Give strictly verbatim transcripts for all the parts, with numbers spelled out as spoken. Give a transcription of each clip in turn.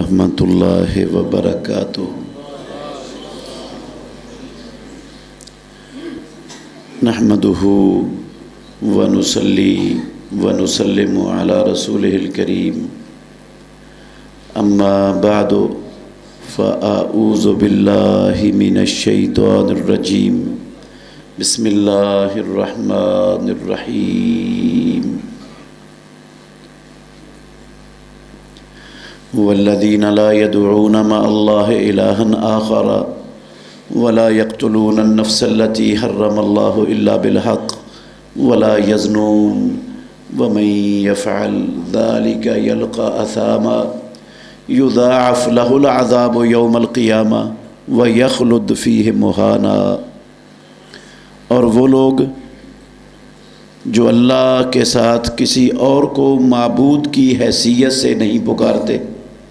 वरहमतुल्लाहि वबरकातुहू। नहमदुहू व नुसल्ली व नुसल्लिमु अला रसूलिहिल करीम। अम्मा बादु फ़अऊज़ु बिल्लाहि मिनश शैतानिर रजीम। बिस्मिल्लाहिर रहमानिर रहीम। वल्लज़ीना ला यदऊना मअल्लाहि इलाहन आखर वला यक़्तुलून अन-नफ़्सल्लती हर्रमल्लाहु इल्ला बिल-हक़्क़ वला यज़्नून वमन यफ़अल ज़ालिका यल्क़ा असामा युज़ाअफ़ लहुल अज़ाबु यौमल क़ियामा व यख़्लुद फ़ीहि मुहाना। और वो लोग जो अल्लाह के साथ किसी और को माबूद की हैसियत से नहीं पुकारते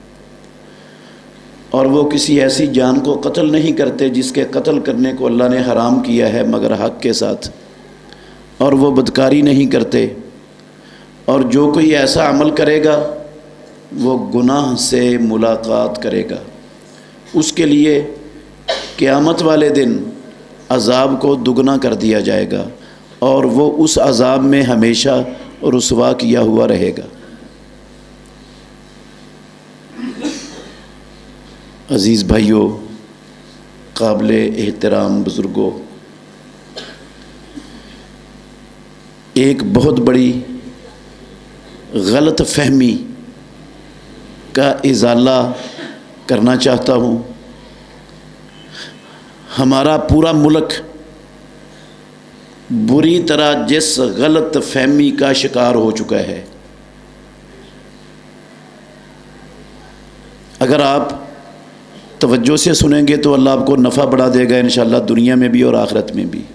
और वो किसी ऐसी जान को कत्ल नहीं करते जिसके कत्ल करने को अल्लाह ने हराम किया है मगर हक़ के साथ, और वो बदकारी नहीं करते, और जो कोई ऐसा अमल करेगा वो गुनाह से मुलाकात करेगा, उसके लिए क़यामत वाले दिन अज़ाब को दुगना कर दिया जाएगा और वो उस अज़ाब में हमेशा रुसवा किया हुआ रहेगा। अज़ीज़ भाइयों, काबिल एहतराम बुज़ुर्गों, एक बहुत बड़ी गलत फहमी का इज़ाला करना चाहता हूँ। हमारा पूरा मुल्क बुरी तरह जिस गलत फहमी का शिकार हो चुका है, अगर आप तवज्जो से सुनेंगे तो अल्लाह आपको नफ़ा बढ़ा देगा इंशाअल्लाह, दुनिया में भी और आखिरत में भी।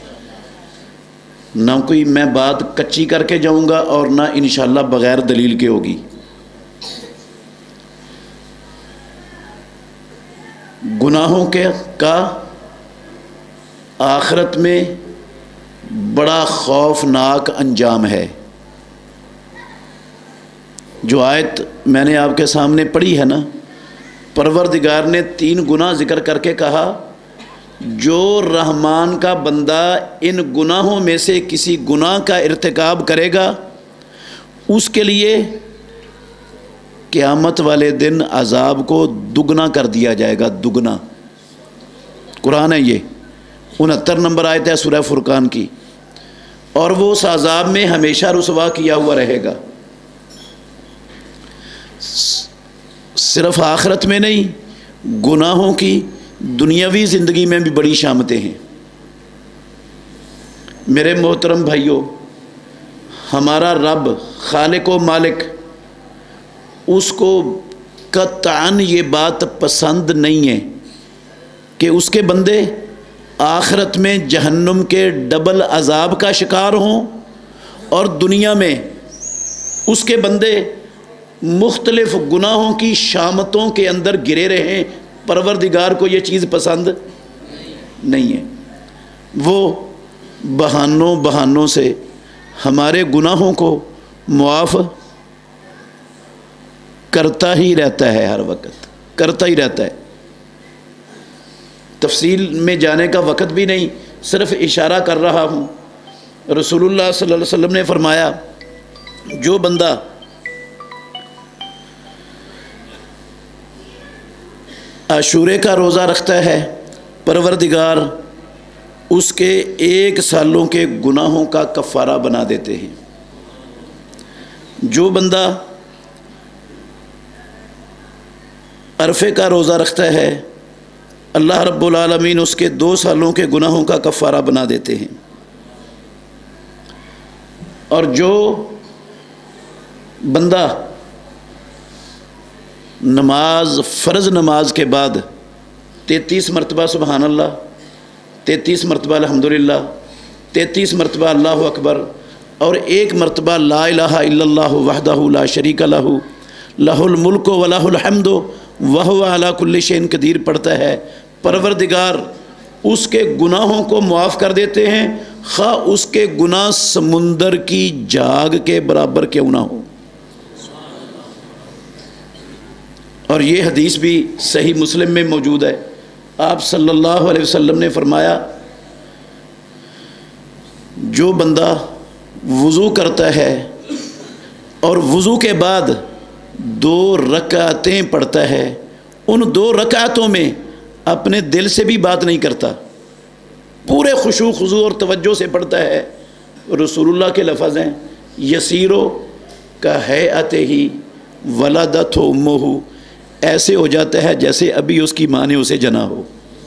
ना कोई मैं बात कच्ची करके जाऊंगा और ना इंशाअल्लाह बग़ैर दलील के होगी। गुनाहों के का आखिरत में बड़ा खौफनाक अंजाम है। जो आयत मैंने आपके सामने पढ़ी है ना, परवरदिगार ने तीन गुनाह ज़िक्र करके कहा, जो रहमान का बंदा इन गुनाहों में से किसी गुनाह का इर्तिकाब करेगा उसके लिए क़यामत वाले दिन अज़ाब को दुगना कर दिया जाएगा। दुगना कुरान है, ये उनहत्तर नंबर आयत है सूरह फुरकान की। और वो उस अज़ाब में हमेशा रुसवा किया हुआ रहेगा। सिर्फ आखिरत में नहीं, गुनाहों की दुनियावी ज़िंदगी में भी बड़ी शामतें हैं। मेरे मोहतरम भाइयों, हमारा रब खालिक व मालिक, उसको कतअन ये बात पसंद नहीं है कि उसके बंदे आखिरत में जहन्नुम के डबल अज़ाब का शिकार हों और दुनिया में उसके बंदे मुख्तलिफ़ गुनाहों की शामतों के अंदर गिरे रहें। परवरदिगार को ये चीज़ पसंद नहीं है। वो बहानों बहानों से हमारे गुनाहों को मुआफ़ करता ही रहता है, हर वक्त करता ही रहता है। तफसील में जाने का वक़्त भी नहीं, सिर्फ इशारा कर रहा हूँ। रसूलुल्लाह सल्लल्लाहु अलैहि वसल्लम ने फरमाया, जो बंदा आशूरे का रोज़ा रखता है, परवरदिगार उसके एक सालों के गुनाहों का कफ़ारा बना देते हैं। जो बंदा अरफे का रोज़ा रखता है, अल्लाह रब्बुल आलमीन उसके दो सालों के गुनाहों का कफ़ारा बना देते हैं। और जो बंदा नमाज फ़र्ज़ नमाज के बाद तैंतीस मरतबा सुबहान अल्लाह, तैंतीस मरतबा अल्हम्दुलिल्लाह, तैंतीस मरतबा अल्लाहु अकबर और एक मरतबा ला इलाहा इल्लल्लाहु वहदहु ला शरीका लहू लहुल मुल्कु व लहुल हम्दु व हुवा अला कुल्लि शैइन क़दीर पढ़ता है, परवरदिगार उसके गुनाहों को मुआफ़ कर देते हैं, खा उसके गुनाह समुंदर की जाग के बराबर क्यों ना हो। اور یہ حدیث بھی صحیح مسلم میں موجود ہے. آپ صلی اللہ علیہ وسلم نے فرمایا جو بندہ وضو کرتا ہے اور وضو کے بعد دو رکعتیں پڑھتا ہے، ان دو رکعتوں میں اپنے دل سے بھی بات نہیں کرتا، پورے خشوع خضوع اور توجہ سے پڑھتا ہے. رسول اللہ کے لفظ ہیں یسیرو کا ہیئت ہی ولدت امہ، ایسے ہو جاتا ہے جیسے ابھی اس کی ماں نے اسے جنا ہو.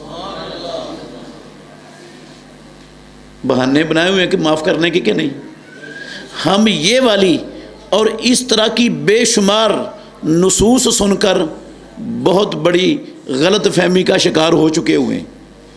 بہانے بنائے ہوئے ہیں کہ معاف کرنے کے کہ نہیں. ہم یہ والی اور اس طرح کی بے شمار نصوص سن کر بہت بڑی غلط فہمی کا شکار ہو چکے ہوئے ہیں.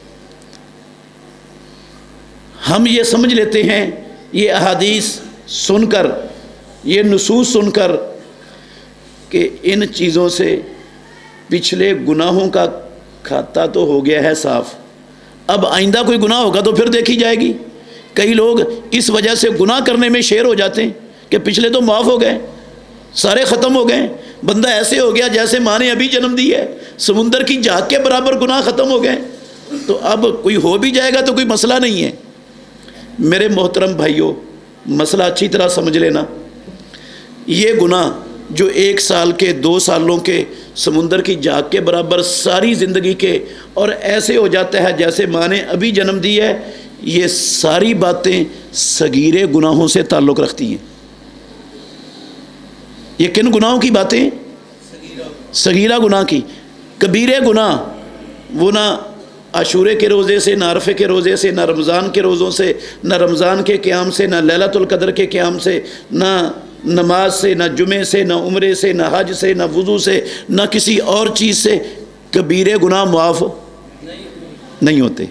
ہم یہ سمجھ لیتے ہیں یہ احادیث سن کر، یہ نصوص سن کر، کہ ان چیزوں سے پچھلے گناہوں کا کھاتا تو ہو گیا ہے صاف، اب آئندہ کوئی گناہ ہوگا تو پھر دیکھی جائے گی. کئی لوگ اس وجہ سے گناہ کرنے میں شیر ہو جاتے ہیں کہ پچھلے تو معاف ہو گئے، سارے ختم ہو گئے، بندہ ایسے ہو گیا جیسے ماں نے ابھی جنم دی ہے، سمندر کی جھاگ کے برابر گناہ ختم ہو گئے، تو اب کوئی ہو بھی جائے گا تو کوئی مسئلہ نہیں ہے. میرے محترم بھائیوں، مسئلہ اچھی طرح سمجھ لینا. یہ گناہ جو ایک سال کے، دو سالوں کے، سمندر کی جھاگ کے برابر ساری زندگی کے، اور ایسے ہو جاتا ہے جیسے ماں نے ابھی جنم دی ہے، یہ ساری باتیں صغیرے گناہوں سے تعلق رکھتی ہیں. یہ کن گناہوں کی باتیں؟ صغیرہ گناہ کی. کبیرے گناہ وہ نہ عاشورے کے روزے سے، نہ عرفے کے روزے سے، نہ رمضان کے روزوں سے، نہ رمضان کے قیام سے، نہ لیلۃ القدر کے قیام سے، نہ نماز سے، نہ جمعے سے، نہ عمرے سے، نہ حج سے، نہ وضو سے، نہ کسی اور چیز سے کبیرے گناہ معاف نہیں ہوتے.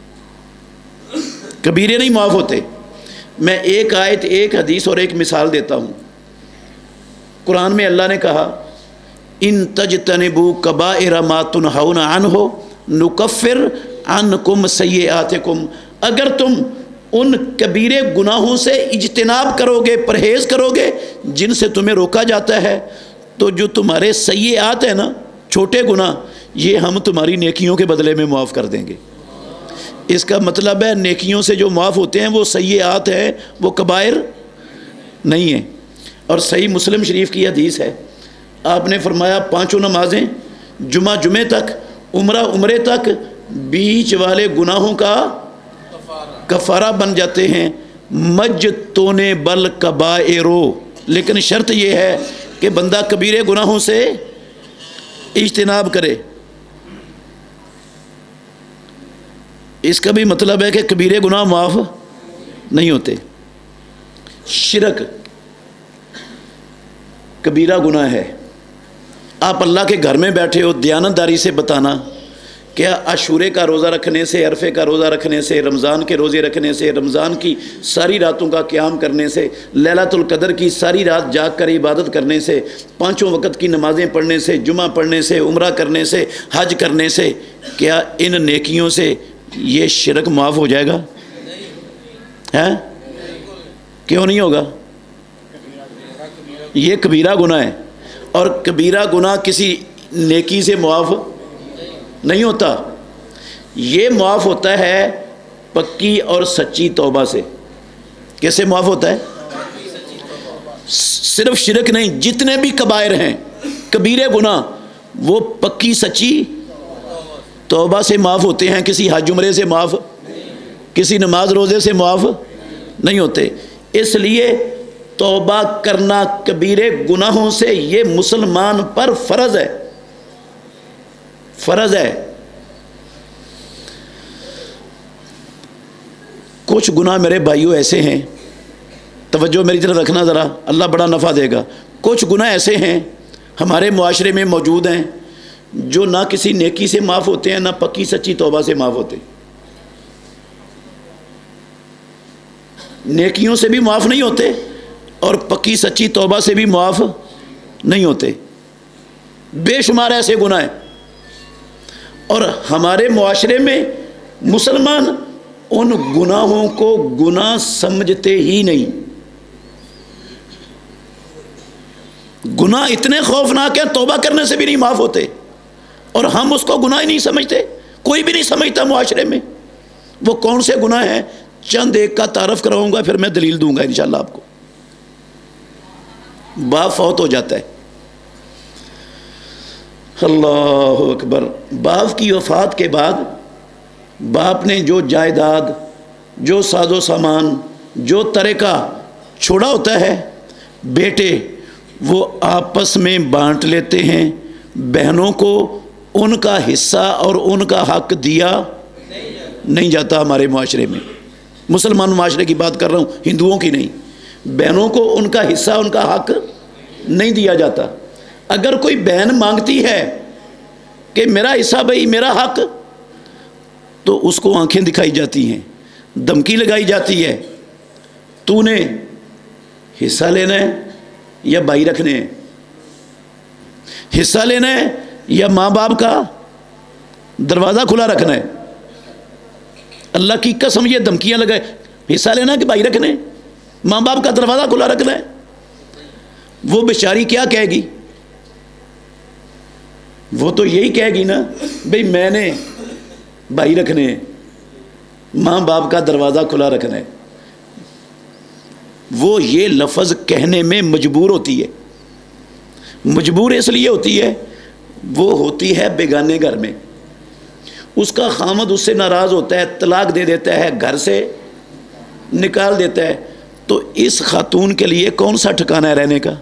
کبیرے نہیں معاف ہوتے. میں ایک آیت، ایک حدیث اور ایک مثال دیتا ہوں. قرآن میں اللہ نے کہا ان تجتنبوا کبائر ما تنہون عنہ نکفر عنکم سیئاتکم، اگر تم ان کبیرے گناہوں سے اجتناب کرو گے، پرہیز کرو گے جن سے تمہیں روکا جاتا ہے، تو جو تمہارے سیئات ہیں نا، چھوٹے گناہ، یہ ہم تمہاری نیکیوں کے بدلے میں معاف کر دیں گے. اس کا مطلب ہے نیکیوں سے جو معاف ہوتے ہیں وہ سیئات ہیں، وہ کبائر نہیں ہیں. اور صحیح مسلم شریف کی حدیث ہے، آپ نے فرمایا پانچوں نمازیں جمعہ جمعے تک، عمرہ عمرے تک، بیچ والے گناہوں کا کفارہ بن جاتے ہیں. مجتون بل کبائرو، لیکن شرط یہ ہے کہ بندہ کبیرے گناہوں سے اجتناب کرے. اس کا بھی مطلب ہے کہ کبیرے گناہ معاف نہیں ہوتے. شرک کبیرہ گناہ ہے. آپ اللہ کے گھر میں بیٹھے ہو، دیانتداری سے بتانا کیا عاشورے کا روزہ رکھنے سے، عرفے کا روزہ رکھنے سے، رمضان کے روزے رکھنے سے، رمضان کی ساری راتوں کا قیام کرنے سے، لیلۃ القدر کی ساری رات جاگ کر عبادت کرنے سے، پانچوں وقت کی نمازیں پڑھنے سے، جمعہ پڑھنے سے، عمرہ کرنے سے، حج کرنے سے، کیا ان نیکیوں سے یہ شرک معاف ہو جائے گا؟ ہے کیوں نہیں ہوگا؟ یہ کبیرہ گناہ ہے، اور کبیرہ گناہ کسی نیکی سے معاف نہیں ہوتا. یہ معاف ہوتا ہے پکی اور سچی توبہ سے. کیسے معاف ہوتا ہے؟ صرف شرک نہیں، جتنے بھی کبائر ہیں، کبیرے گناہ، وہ پکی سچی توبہ سے معاف ہوتے ہیں. کسی حج عمرے سے معاف، کسی نماز روزے سے معاف نہیں ہوتے. اس لیے توبہ کرنا کبیرے گناہوں سے یہ مسلمان پر فرض ہے، فرض ہے. کچھ گناہ میرے بھائیوں ایسے ہیں، توجہ میری طرف رکھنا ذرا، اللہ بڑا نفع دے گا. کچھ گناہ ایسے ہیں ہمارے معاشرے میں موجود ہیں جو نہ کسی نیکی سے معاف ہوتے ہیں، نہ پکی سچی توبہ سے معاف ہوتے. نیکیوں سے بھی معاف نہیں ہوتے اور پکی سچی توبہ سے بھی معاف نہیں ہوتے. بے شمار ایسے گناہ ہیں، اور ہمارے معاشرے میں مسلمان ان گناہوں کو گناہ سمجھتے ہی نہیں. گناہ اتنے خوفناک ہیں توبہ کرنے سے بھی نہیں معاف ہوتے، اور ہم اس کو گناہ ہی نہیں سمجھتے، کوئی بھی نہیں سمجھتا معاشرے میں۔ وہ کون سے گناہ ہیں؟ چند ایک کا تعارف کراؤں گا، پھر میں دلیل دوں گا انشاءاللہ آپ کو۔ باپ فوت ہو جاتا ہے، اللہ اکبر، باپ کی وفات کے بعد باپ نے جو جائیداد، جو ساز و سامان، جو ترکہ چھوڑا ہوتا ہے، بیٹے وہ آپس میں بانٹ لیتے ہیں۔ بہنوں کو ان کا حصہ اور ان کا حق دیا نہیں جاتا ہمارے معاشرے میں، مسلمان معاشرے کی بات کر رہا ہوں، ہندوؤں کی نہیں۔ بہنوں کو ان کا حصہ، ان کا حق نہیں دیا جاتا۔ اگر کوئی بہن مانگتی ہے کہ میرا حصہ بھائی، میرا حق، تو اس کو آنکھیں دکھائی جاتی ہیں، دھمکی لگائی جاتی ہے، تو نے حصہ لینا ہے یا بھائی رکھنے ہیں، حصہ لینا ہے یا ماں باپ کا دروازہ کھلا رکھنا ہے۔ اللہ کی قسم یہ دھمکیاں لگائے، حصہ لینا کہ بھائی رکھنے، ماں باپ کا دروازہ کھلا رکھنا ہے۔ وہ بیچاری کیا کہے گی؟ وہ تو یہی کہے گی نا، بھئی میں نے بھائی رکھنے ہیں، ماں باپ کا دروازہ کھلا رکھنا ہے۔ وہ یہ لفظ کہنے میں مجبور ہوتی ہے، مجبور اس لیے ہوتی ہے، وہ ہوتی ہے بیگانے گھر میں، اس کا خامد اس سے ناراض ہوتا ہے، طلاق دے دیتا ہے، گھر سے نکال دیتا ہے، تو اس خاتون کے لیے کون سا ٹھکانہ ہے رہنے کا؟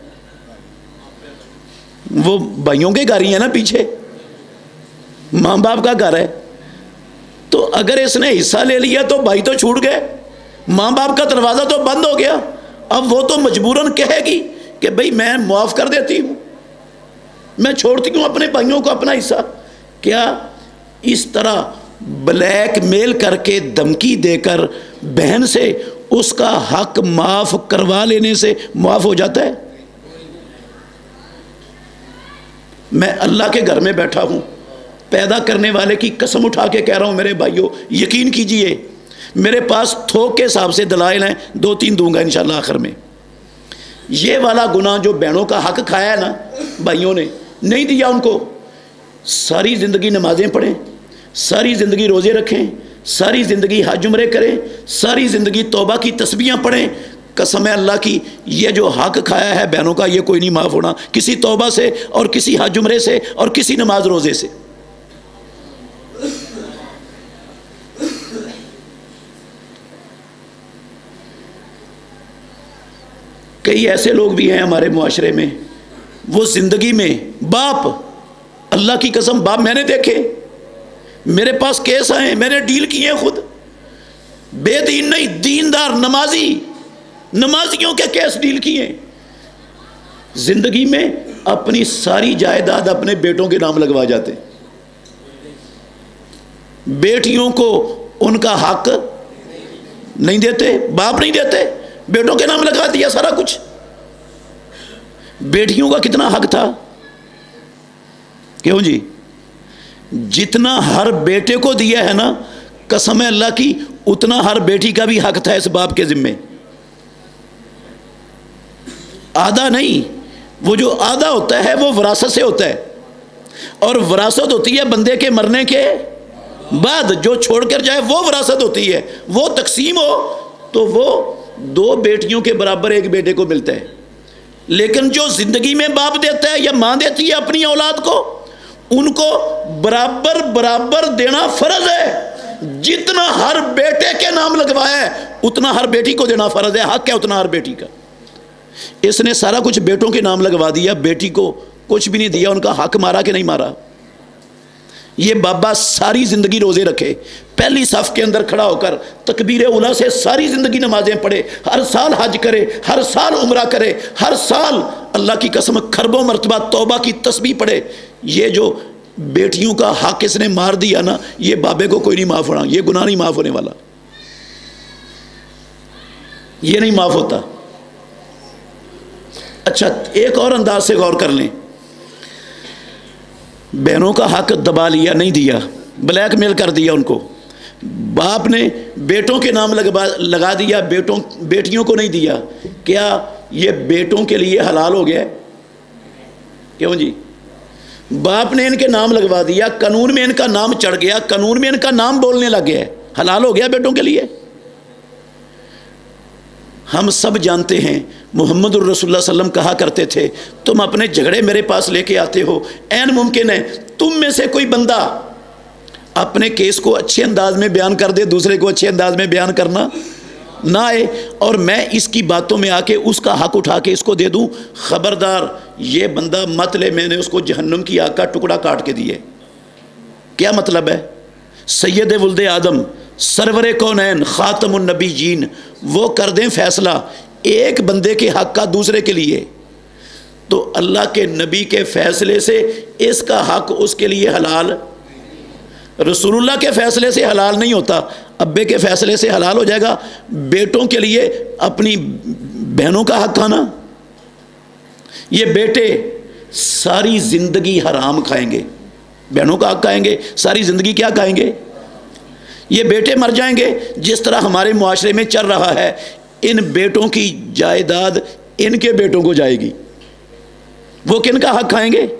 وہ بھائیوں کے گھر ہی ہے نا، پیچھے ماں باپ کا گھر ہے۔ تو اگر اس نے حصہ لے لیا تو بھائی تو چھوٹ گئے، ماں باپ کا دروازہ تو بند ہو گیا۔ اب وہ تو مجبوراً کہے گی کہ بھئی میں معاف کر دیتی ہوں، میں چھوڑتی ہوں اپنے بھائیوں کو اپنا حصہ۔ کیا اس طرح بلیک میل کر کے، دھمکی دے کر بہن سے اس کا حق معاف کروا لینے سے معاف ہو جاتا ہے؟ میں اللہ کے گھر میں بیٹھا ہوں، پیدا کرنے والے کی قسم اٹھا کے کہہ رہا ہوں میرے بھائیوں، یقین کیجئے، میرے پاس تھوک کے حساب سے دلائل ہیں، دو تین دوں گا انشاءاللہ آخر میں۔ یہ والا گناہ جو بہنوں کا حق کھایا ہے نا بھائیوں نے، نہیں دیا ان کو، ساری زندگی نمازیں پڑھیں، ساری زندگی روزے رکھیں، ساری زندگی حج عمرے کریں، ساری زندگی توبہ کی تسبیحاں پڑھیں، قسم اللہ کی یہ جو حق کھایا ہے بہنوں کا، یہ کوئی نہیں معاف ہونا، کسی توبہ سے اور کسی حج عمرے سے اور کسی نماز روزے سے۔ کئی ایسے لوگ بھی ہیں ہمارے معاشرے میں، وہ زندگی میں باپ، اللہ کی قسم باپ میں نے دیکھے، میرے پاس کیس آئے، میں نے ڈیل کیے ہیں خود، بے دین نہیں، دیندار نمازی، نمازیوں کے کیس ڈیل کیے، زندگی میں اپنی ساری جائیداد اپنے بیٹوں کے نام لگوا جاتے، بیٹیوں کو ان کا حق نہیں دیتے، باپ نہیں دیتے، بیٹوں کے نام لگا دیا سارا کچھ۔ بیٹیوں کا کتنا حق تھا؟ کیوں جی؟ جتنا ہر بیٹے کو دیا ہے نا، قسم اللہ کی، اتنا ہر بیٹی کا بھی حق تھا اس باپ کے ذمے، آدھا نہیں۔ وہ جو آدھا ہوتا ہے وہ وراثت سے ہوتا ہے، اور وراثت ہوتی ہے بندے کے مرنے کے بعد، جو چھوڑ کر جائے وہ وراثت ہوتی ہے، وہ تقسیم ہو تو وہ دو بیٹیوں کے برابر ایک بیٹے کو ملتا ہے۔ لیکن جو زندگی میں باپ دیتا ہے یا ماں دیتی ہے اپنی اولاد کو، ان کو برابر برابر دینا فرض ہے، جتنا ہر بیٹے کے نام لگوایا ہے اتنا ہر بیٹی کو دینا فرض ہے، حق ہے اتنا ہر بیٹی کا۔ اس نے سارا کچھ بیٹوں کے نام لگوا دیا، بیٹی کو کچھ بھی نہیں دیا، ان کا حق مارا کہ نہیں مارا؟ یہ بابا ساری زندگی روزے رکھے، پہلی صف کے اندر کھڑا ہو کر تکبیر اولیٰ سے ساری زندگی نمازیں پڑھے، ہر سال حج کرے، ہر سال عمرہ کرے، ہر سال اللہ کی قسم کھربوں مرتبہ توبہ کی تسبیح پڑھے، یہ جو بیٹیوں کا حق اس نے مار دیا نا، یہ بابے کو کوئی نہیں معاف ہونا، یہ گناہ نہیں معاف ہونے والا، یہ نہیں معاف ہوتا۔ اچھا ایک اور انداز سے غور کر لیں، بہنوں کا حق دبا لیا، نہیں دیا، بلیک میل کر دیا ان کو، باپ نے بیٹوں کے نام لگا دیا، بیٹوں بیٹیوں کو نہیں دیا، کیا یہ بیٹوں کے لیے حلال ہو گیا؟ کیوں جی؟ باپ نے ان کے نام لگوا دیا، قانون میں ان کا نام چڑھ گیا، قانون میں ان کا نام بولنے لگ گیا، حلال ہو گیا بیٹوں کے لیے۔ ہم سب جانتے ہیں محمد الرسول اللہ صلی اللہ علیہ وسلم کہا کرتے تھے تم اپنے جھگڑے میرے پاس لے کے آتے ہو، عین ممکن ہے تم میں سے کوئی بندہ اپنے کیس کو اچھے انداز میں بیان کر دے، دوسرے کو اچھے انداز میں بیان کرنا نہ آئے، اور میں اس کی باتوں میں آ کے اس کا حق اٹھا کے اس کو دے دوں، خبردار یہ بندہ مت لے میں نے اس کو جہنم کی آگ کا ٹکڑا کاٹ کے دیے۔ کیا مطلب ہے؟ سید ولد آدم، سرور کونین، خاتم النبیین، وہ کر دیں فیصلہ ایک بندے کے حق کا دوسرے کے لیے، تو اللہ کے نبی کے فیصلے سے اس کا حق اس کے لیے حلال، رسول اللہ کے فیصلے سے حلال نہیں ہوتا، ابے کے فیصلے سے حلال ہو جائے گا۔ بیٹوں کے لیے اپنی بہنوں کا حق کھانا، یہ بیٹے ساری زندگی حرام کھائیں گے، بہنوں کا حق کھائیں گے، ساری زندگی کیا کھائیں گے؟ یہ بیٹے مر جائیں گے۔ جس طرح ہمارے معاشرے میں چل رہا ہے، ان بیٹوں کی جائیداد ان کے بیٹوں کو جائے گی، وہ کن کا حق کھائیں گے؟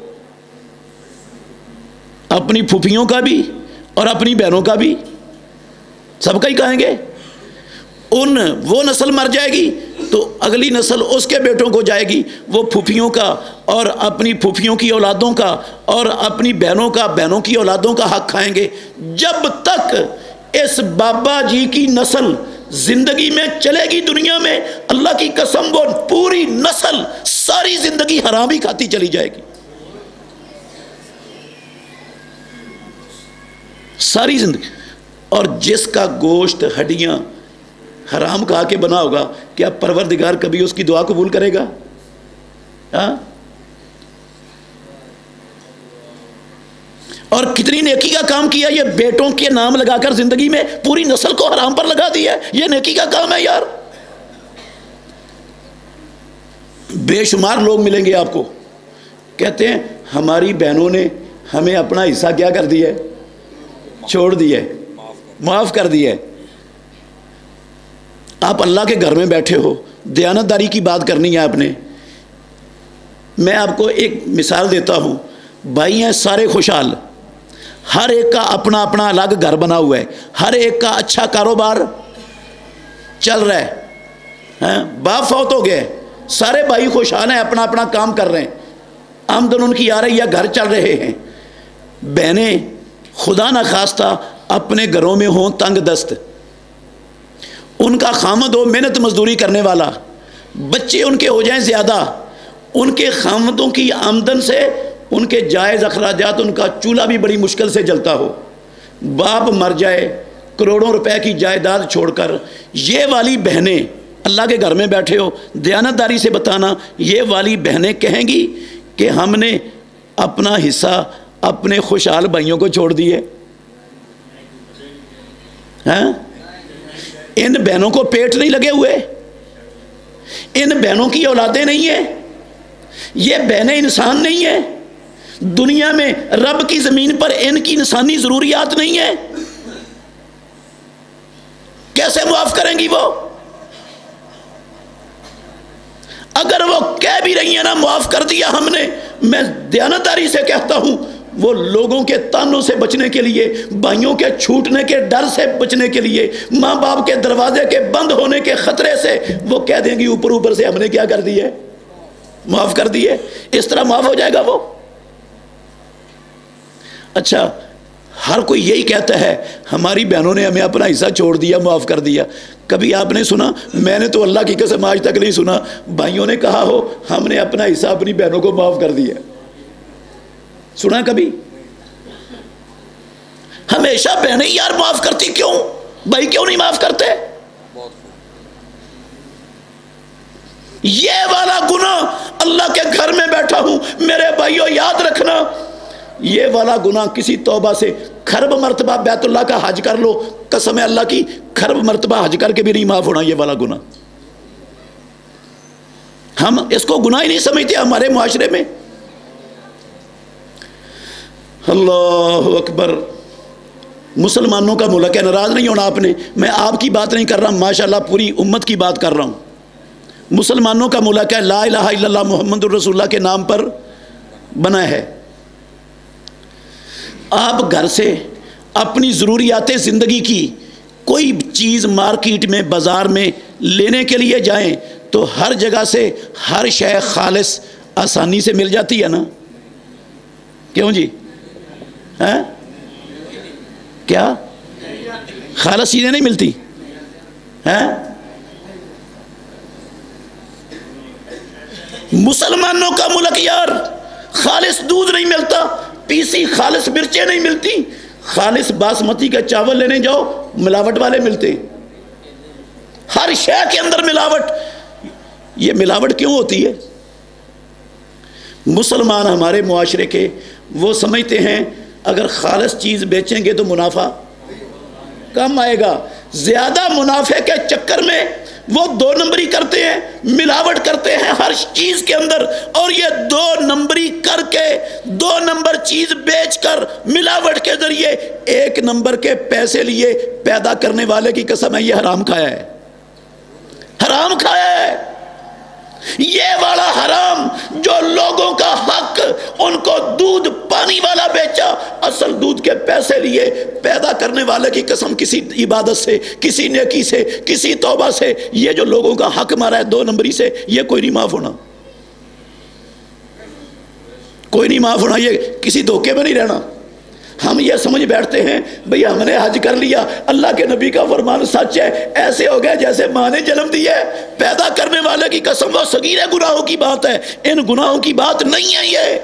اپنی پھوپھیوں کا بھی اور اپنی بہنوں کا بھی، سب کا ہی کھائیں گے۔ ان وہ نسل مر جائے گی تو اگلی نسل اس کے بیٹوں کو جائے گی، وہ پھوپھیوں کا اور اپنی پھوپھیوں کی اولادوں کا اور اپنی بہنوں کا بہنوں کی اولادوں کا حق کھائیں گے، جب تک اس بابا جی کی نسل زندگی میں چلے گی دنیا میں، اللہ کی قسم وہ پوری نسل ساری زندگی حرام ہی کھاتی چلی جائے گی، ساری زندگی۔ اور جس کا گوشت ہڈیاں حرام کھا کے بنا ہوگا، کیا پروردگار کبھی اس کی دعا قبول کرے گا؟ ہاں؟ اور کتنی نیکی کا کام کیا، یہ بیٹوں کے نام لگا کر زندگی میں پوری نسل کو حرام پر لگا دیا، یہ نیکی کا کام ہے یار۔ بے شمار لوگ ملیں گے آپ کو کہتے ہیں ہماری بہنوں نے ہمیں اپنا حصہ کیا کر دیا ہے، چھوڑ دیا ہے، معاف کر دیا ہے۔ آپ اللہ کے گھر میں بیٹھے ہو، دیانتداری کی بات کرنی ہے آپ نے، میں آپ کو ایک مثال دیتا ہوں، بھائی ہیں سارے خوشحال، ہر ایک کا اپنا اپنا الگ گھر بنا ہوا ہے، ہر ایک کا اچھا کاروبار چل رہا ہے، باپ فوت ہو گئے، سارے بھائی خوشحال ہیں، اپنا اپنا کام کر رہے ہیں، آمدن ان کی آ رہی ہے، گھر چل رہے ہیں۔ بہنیں خدا نخواستہ اپنے گھروں میں ہوں تنگ دست، ان کا خامد ہو محنت مزدوری کرنے والا، بچے ان کے ہو جائیں زیادہ، ان کے خامدوں کی آمدن سے ان کے جائز اخراجات، ان کا چولہا بھی بڑی مشکل سے جلتا ہو، باپ مر جائے کروڑوں روپے کی جائیداد چھوڑ کر، یہ والی بہنیں اللہ کے گھر میں بیٹھے ہو، دیانتداری سے بتانا، یہ والی بہنیں کہیں گی کہ ہم نے اپنا حصہ اپنے خوشحال بھائیوں کو چھوڑ دیے؟ ہاں؟ ان بہنوں کو پیٹ نہیں لگے ہوئے، ان بہنوں کی اولادیں نہیں ہیں، یہ بہنیں انسان نہیں ہیں، دنیا میں رب کی زمین پر ان کی انسانی ضروریات نہیں ہیں، کیسے معاف کریں گی وہ؟ اگر وہ کہہ بھی رہی ہیں نا معاف کر دیا ہم نے، میں دیانتداری سے کہتا ہوں وہ لوگوں کے تانوں سے بچنے کے لیے، بھائیوں کے چھوٹنے کے ڈر سے بچنے کے لیے، ماں باپ کے دروازے کے بند ہونے کے خطرے سے وہ کہہ دیں گی اوپر اوپر سے ہم نے کیا کر دیے، معاف کر دیے، اس طرح معاف ہو جائے گا وہ۔ اچھا ہر کوئی یہی کہتا ہے ہماری بہنوں نے ہمیں اپنا حصہ چھوڑ دیا، معاف کر دیا، کبھی آپ نے سنا؟ میں نے تو اللہ کی قسم آج تک نہیں سنا بھائیوں نے کہا ہو ہم نے اپنا حصہ اپنی بہنوں کو معاف کر دیا، سنا کبھی؟ ہمیشہ بہنیں یار معاف کرتی کیوں، بھائی کیوں نہیں معاف کرتے؟ یہ والا گناہ اللہ کے گھر میں بیٹھا ہوں میرے بھائیوں یاد رکھنا، یہ والا گناہ کسی توبہ سے کھرب مرتبہ بیت اللہ کا حج کر لو، قسم اللہ کی کھرب مرتبہ حج کر کے بھی نہیں معاف ہونا یہ والا گناہ۔ ہم اس کو گناہ ہی نہیں سمجھتے ہمارے معاشرے میں۔ اللہ اکبر، مسلمانوں کا ملک ہے، ناراض نہیں ہونا آپ نے، میں آپ کی بات نہیں کر رہا، ماشاءاللہ پوری امت کی بات کر رہا ہوں۔ مسلمانوں کا ملک ہے، لا الہ الا اللہ محمد الرسول اللہ کے نام پر بنا ہے۔ آپ گھر سے اپنی ضروریات زندگی کی کوئی چیز مارکیٹ میں بازار میں لینے کے لیے جائیں تو ہر جگہ سے ہر شے خالص آسانی سے مل جاتی ہے نا؟ کیوں جی؟ ہاں کیا خالص چیزیں نہیں ملتی؟ ہاں مسلمانوں کا ملک یار، خالص دودھ نہیں ملتا، پیسی خالص مرچیں نہیں ملتی، خالص باسمتی کا چاول لینے جاؤ ملاوٹ والے ملتے ہیں، ہر شے کے اندر ملاوٹ۔ یہ ملاوٹ کیوں ہوتی ہے؟ مسلمان ہمارے معاشرے کے وہ سمجھتے ہیں اگر خالص چیز بیچیں گے تو منافع کم آئے گا، زیادہ منافع کے چکر میں وہ دو نمبری کرتے ہیں، ملاوٹ کرتے ہیں ہر چیز کے اندر، اور یہ دو نمبری کر کے دو نمبر چیز بیچ کر ملاوٹ کے ذریعے ایک نمبر کے پیسے لیے پیدا کرنے والے کی قسم ہے یہ حرام کھایا ہے، حرام کھایا ہے۔ یہ والا حرام جو لوگوں کا حق ان کو دودھ پانی والا بیچا، اصل دودھ کے پیسے لیے، پیدا کرنے والے کی قسم کسی عبادت سے، کسی نیکی سے، کسی توبہ سے یہ جو لوگوں کا حق مارا ہے دو نمبری سے، یہ کوئی نہیں معاف ہونا، کوئی نہیں معاف ہونا، یہ کسی دھوکے میں نہیں رہنا۔ ہم یہ سمجھ بیٹھتے ہیں بھئی ہم نے حج کر لیا، اللہ کے نبی کا فرمان سچ ہے، ایسے ہو گیا جیسے ماں نے جنم دیا ہے، پیدا کرنے والے کی قسم وہ صغیرہ گناہوں کی بات ہے، ان گناہوں کی بات نہیں ہے۔ یہ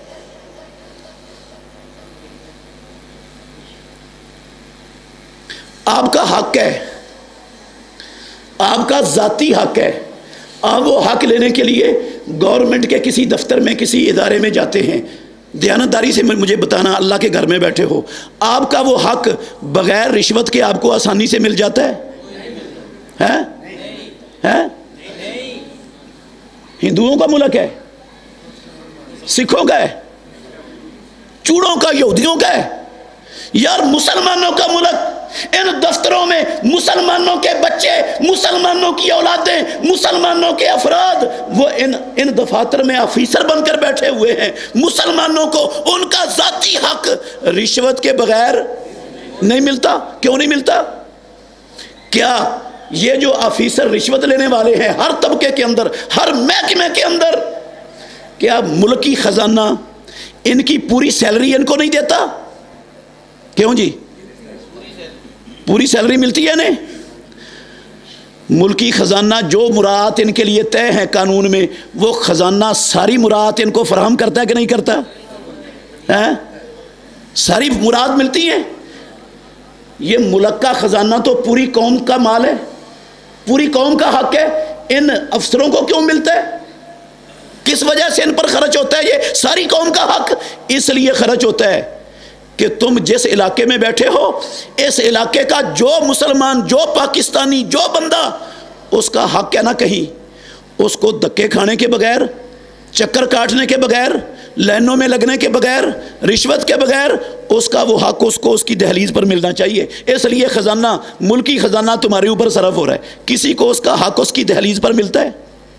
آپ کا حق ہے، آپ کا ذاتی حق ہے، آپ وہ حق لینے کے لیے گورنمنٹ کے کسی دفتر میں کسی ادارے میں جاتے ہیں، دیانتداری سے مجھے بتانا، اللہ کے گھر میں بیٹھے ہو، آپ کا وہ حق بغیر رشوت کے آپ کو آسانی سے مل جاتا ہے؟ ہے ہندوؤں کا ملک ہے، سکھوں کا ہے، چوڑوں کا، یہودیوں کا ہے، یار مسلمانوں کا ملک۔ ان دفتروں میں مسلمانوں کے بچے، مسلمانوں کی اولادیں، مسلمانوں کے افراد وہ ان ان دفاتر میں آفیسر بن کر بیٹھے ہوئے ہیں۔ مسلمانوں کو ان کا ذاتی حق رشوت کے بغیر نہیں ملتا۔ کیوں نہیں ملتا؟ کیا یہ جو آفیسر رشوت لینے والے ہیں ہر طبقے کے اندر، ہر محکمے کے اندر، کیا ملکی خزانہ ان کی پوری سیلری ان کو نہیں دیتا؟ کیوں جی؟ پوری سیلری ملتی ہے نہیں؟ ملکی خزانہ جو مراعات ان کے لیے طے ہیں قانون میں، وہ خزانہ ساری مراعات ان کو فراہم کرتا ہے کہ نہیں کرتا؟ ہے ساری مراعات ملتی ہیں۔ یہ ملک کا خزانہ تو پوری قوم کا مال ہے، پوری قوم کا حق ہے، ان افسروں کو کیوں ملتا ہے؟ کس وجہ سے ان پر خرچ ہوتا ہے؟ یہ ساری قوم کا حق اس لیے خرچ ہوتا ہے کہ تم جس علاقے میں بیٹھے ہو اس علاقے کا جو مسلمان، جو پاکستانی، جو بندہ، اس کا حق ہے نا کہیں اس کو دھکے کھانے کے بغیر، چکر کاٹنے کے بغیر، لائنوں میں لگنے کے بغیر، رشوت کے بغیر اس کا وہ حق اس کو اس کی دہلیز پر ملنا چاہیے۔ اس لیے خزانہ، ملکی خزانہ تمہارے اوپر صرف ہو رہا ہے، کسی کو اس کا حق اس کی دہلیز پر ملتا ہے؟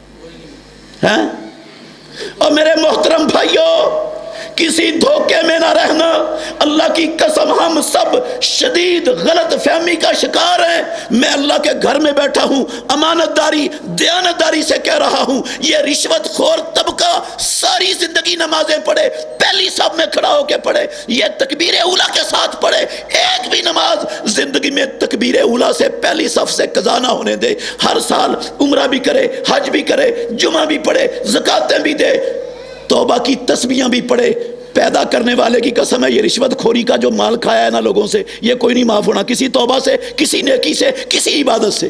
ہیں؟ اور میرے محترم بھائیوں، کسی دھوکے میں نہ رہنا، اللہ کی قسم ہم سب شدید غلط فہمی کا شکار ہیں۔ میں اللہ کے گھر میں بیٹھا ہوں، امانت داری، دیانتداری سے کہہ رہا ہوں، یہ رشوت خور طبقہ ساری زندگی نمازیں پڑھے، پہلی صف میں کھڑا ہو کے پڑھے، یہ تکبیر اولیٰ کے ساتھ پڑھے، ایک بھی نماز زندگی میں تکبیر اولیٰ سے پہلی صف سے قضا نہ ہونے دے، ہر سال عمرہ بھی کرے، حج بھی کرے، جمعہ بھی پڑھے، زکاتیں بھی دے، توبہ کی تسبیحاں بھی پڑھے، پیدا کرنے والے کی قسم ہے یہ رشوت خوری کا جو مال کھایا ہے نا لوگوں سے، یہ کوئی نہیں معاف ہونا، کسی توبہ سے، کسی نیکی سے، کسی عبادت سے۔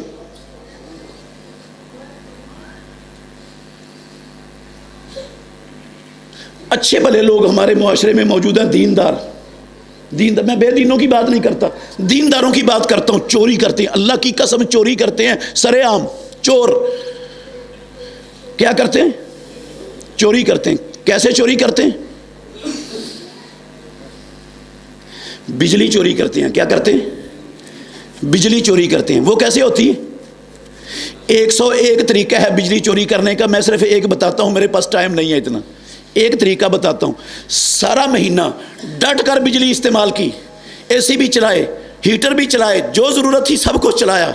اچھے بھلے لوگ ہمارے معاشرے میں موجود ہیں، دیندار دیندار میں بے دینوں کی بات نہیں کرتا، دینداروں کی بات کرتا ہوں، چوری کرتے ہیں، اللہ کی قسم چوری کرتے ہیں، سرے عام چور کیا کرتے ہیں؟ چوری کرتے ہیں۔ کیسے چوری کرتے ہیں؟ بجلی چوری کرتے ہیں۔ کیا کرتے ہیں؟ بجلی چوری کرتے ہیں۔ وہ کیسے ہوتی ہے؟ ایک سو ایک طریقہ ہے بجلی چوری کرنے کا، میں صرف ایک بتاتا ہوں، میرے پاس ٹائم نہیں ہے اتنا۔ ایک طریقہ بتاتا ہوں، سارا مہینہ ڈٹ کر بجلی استعمال کی، اے سی بھی چلائے، ہیٹر بھی چلائے، جو ضرورت تھی سب کچھ چلایا،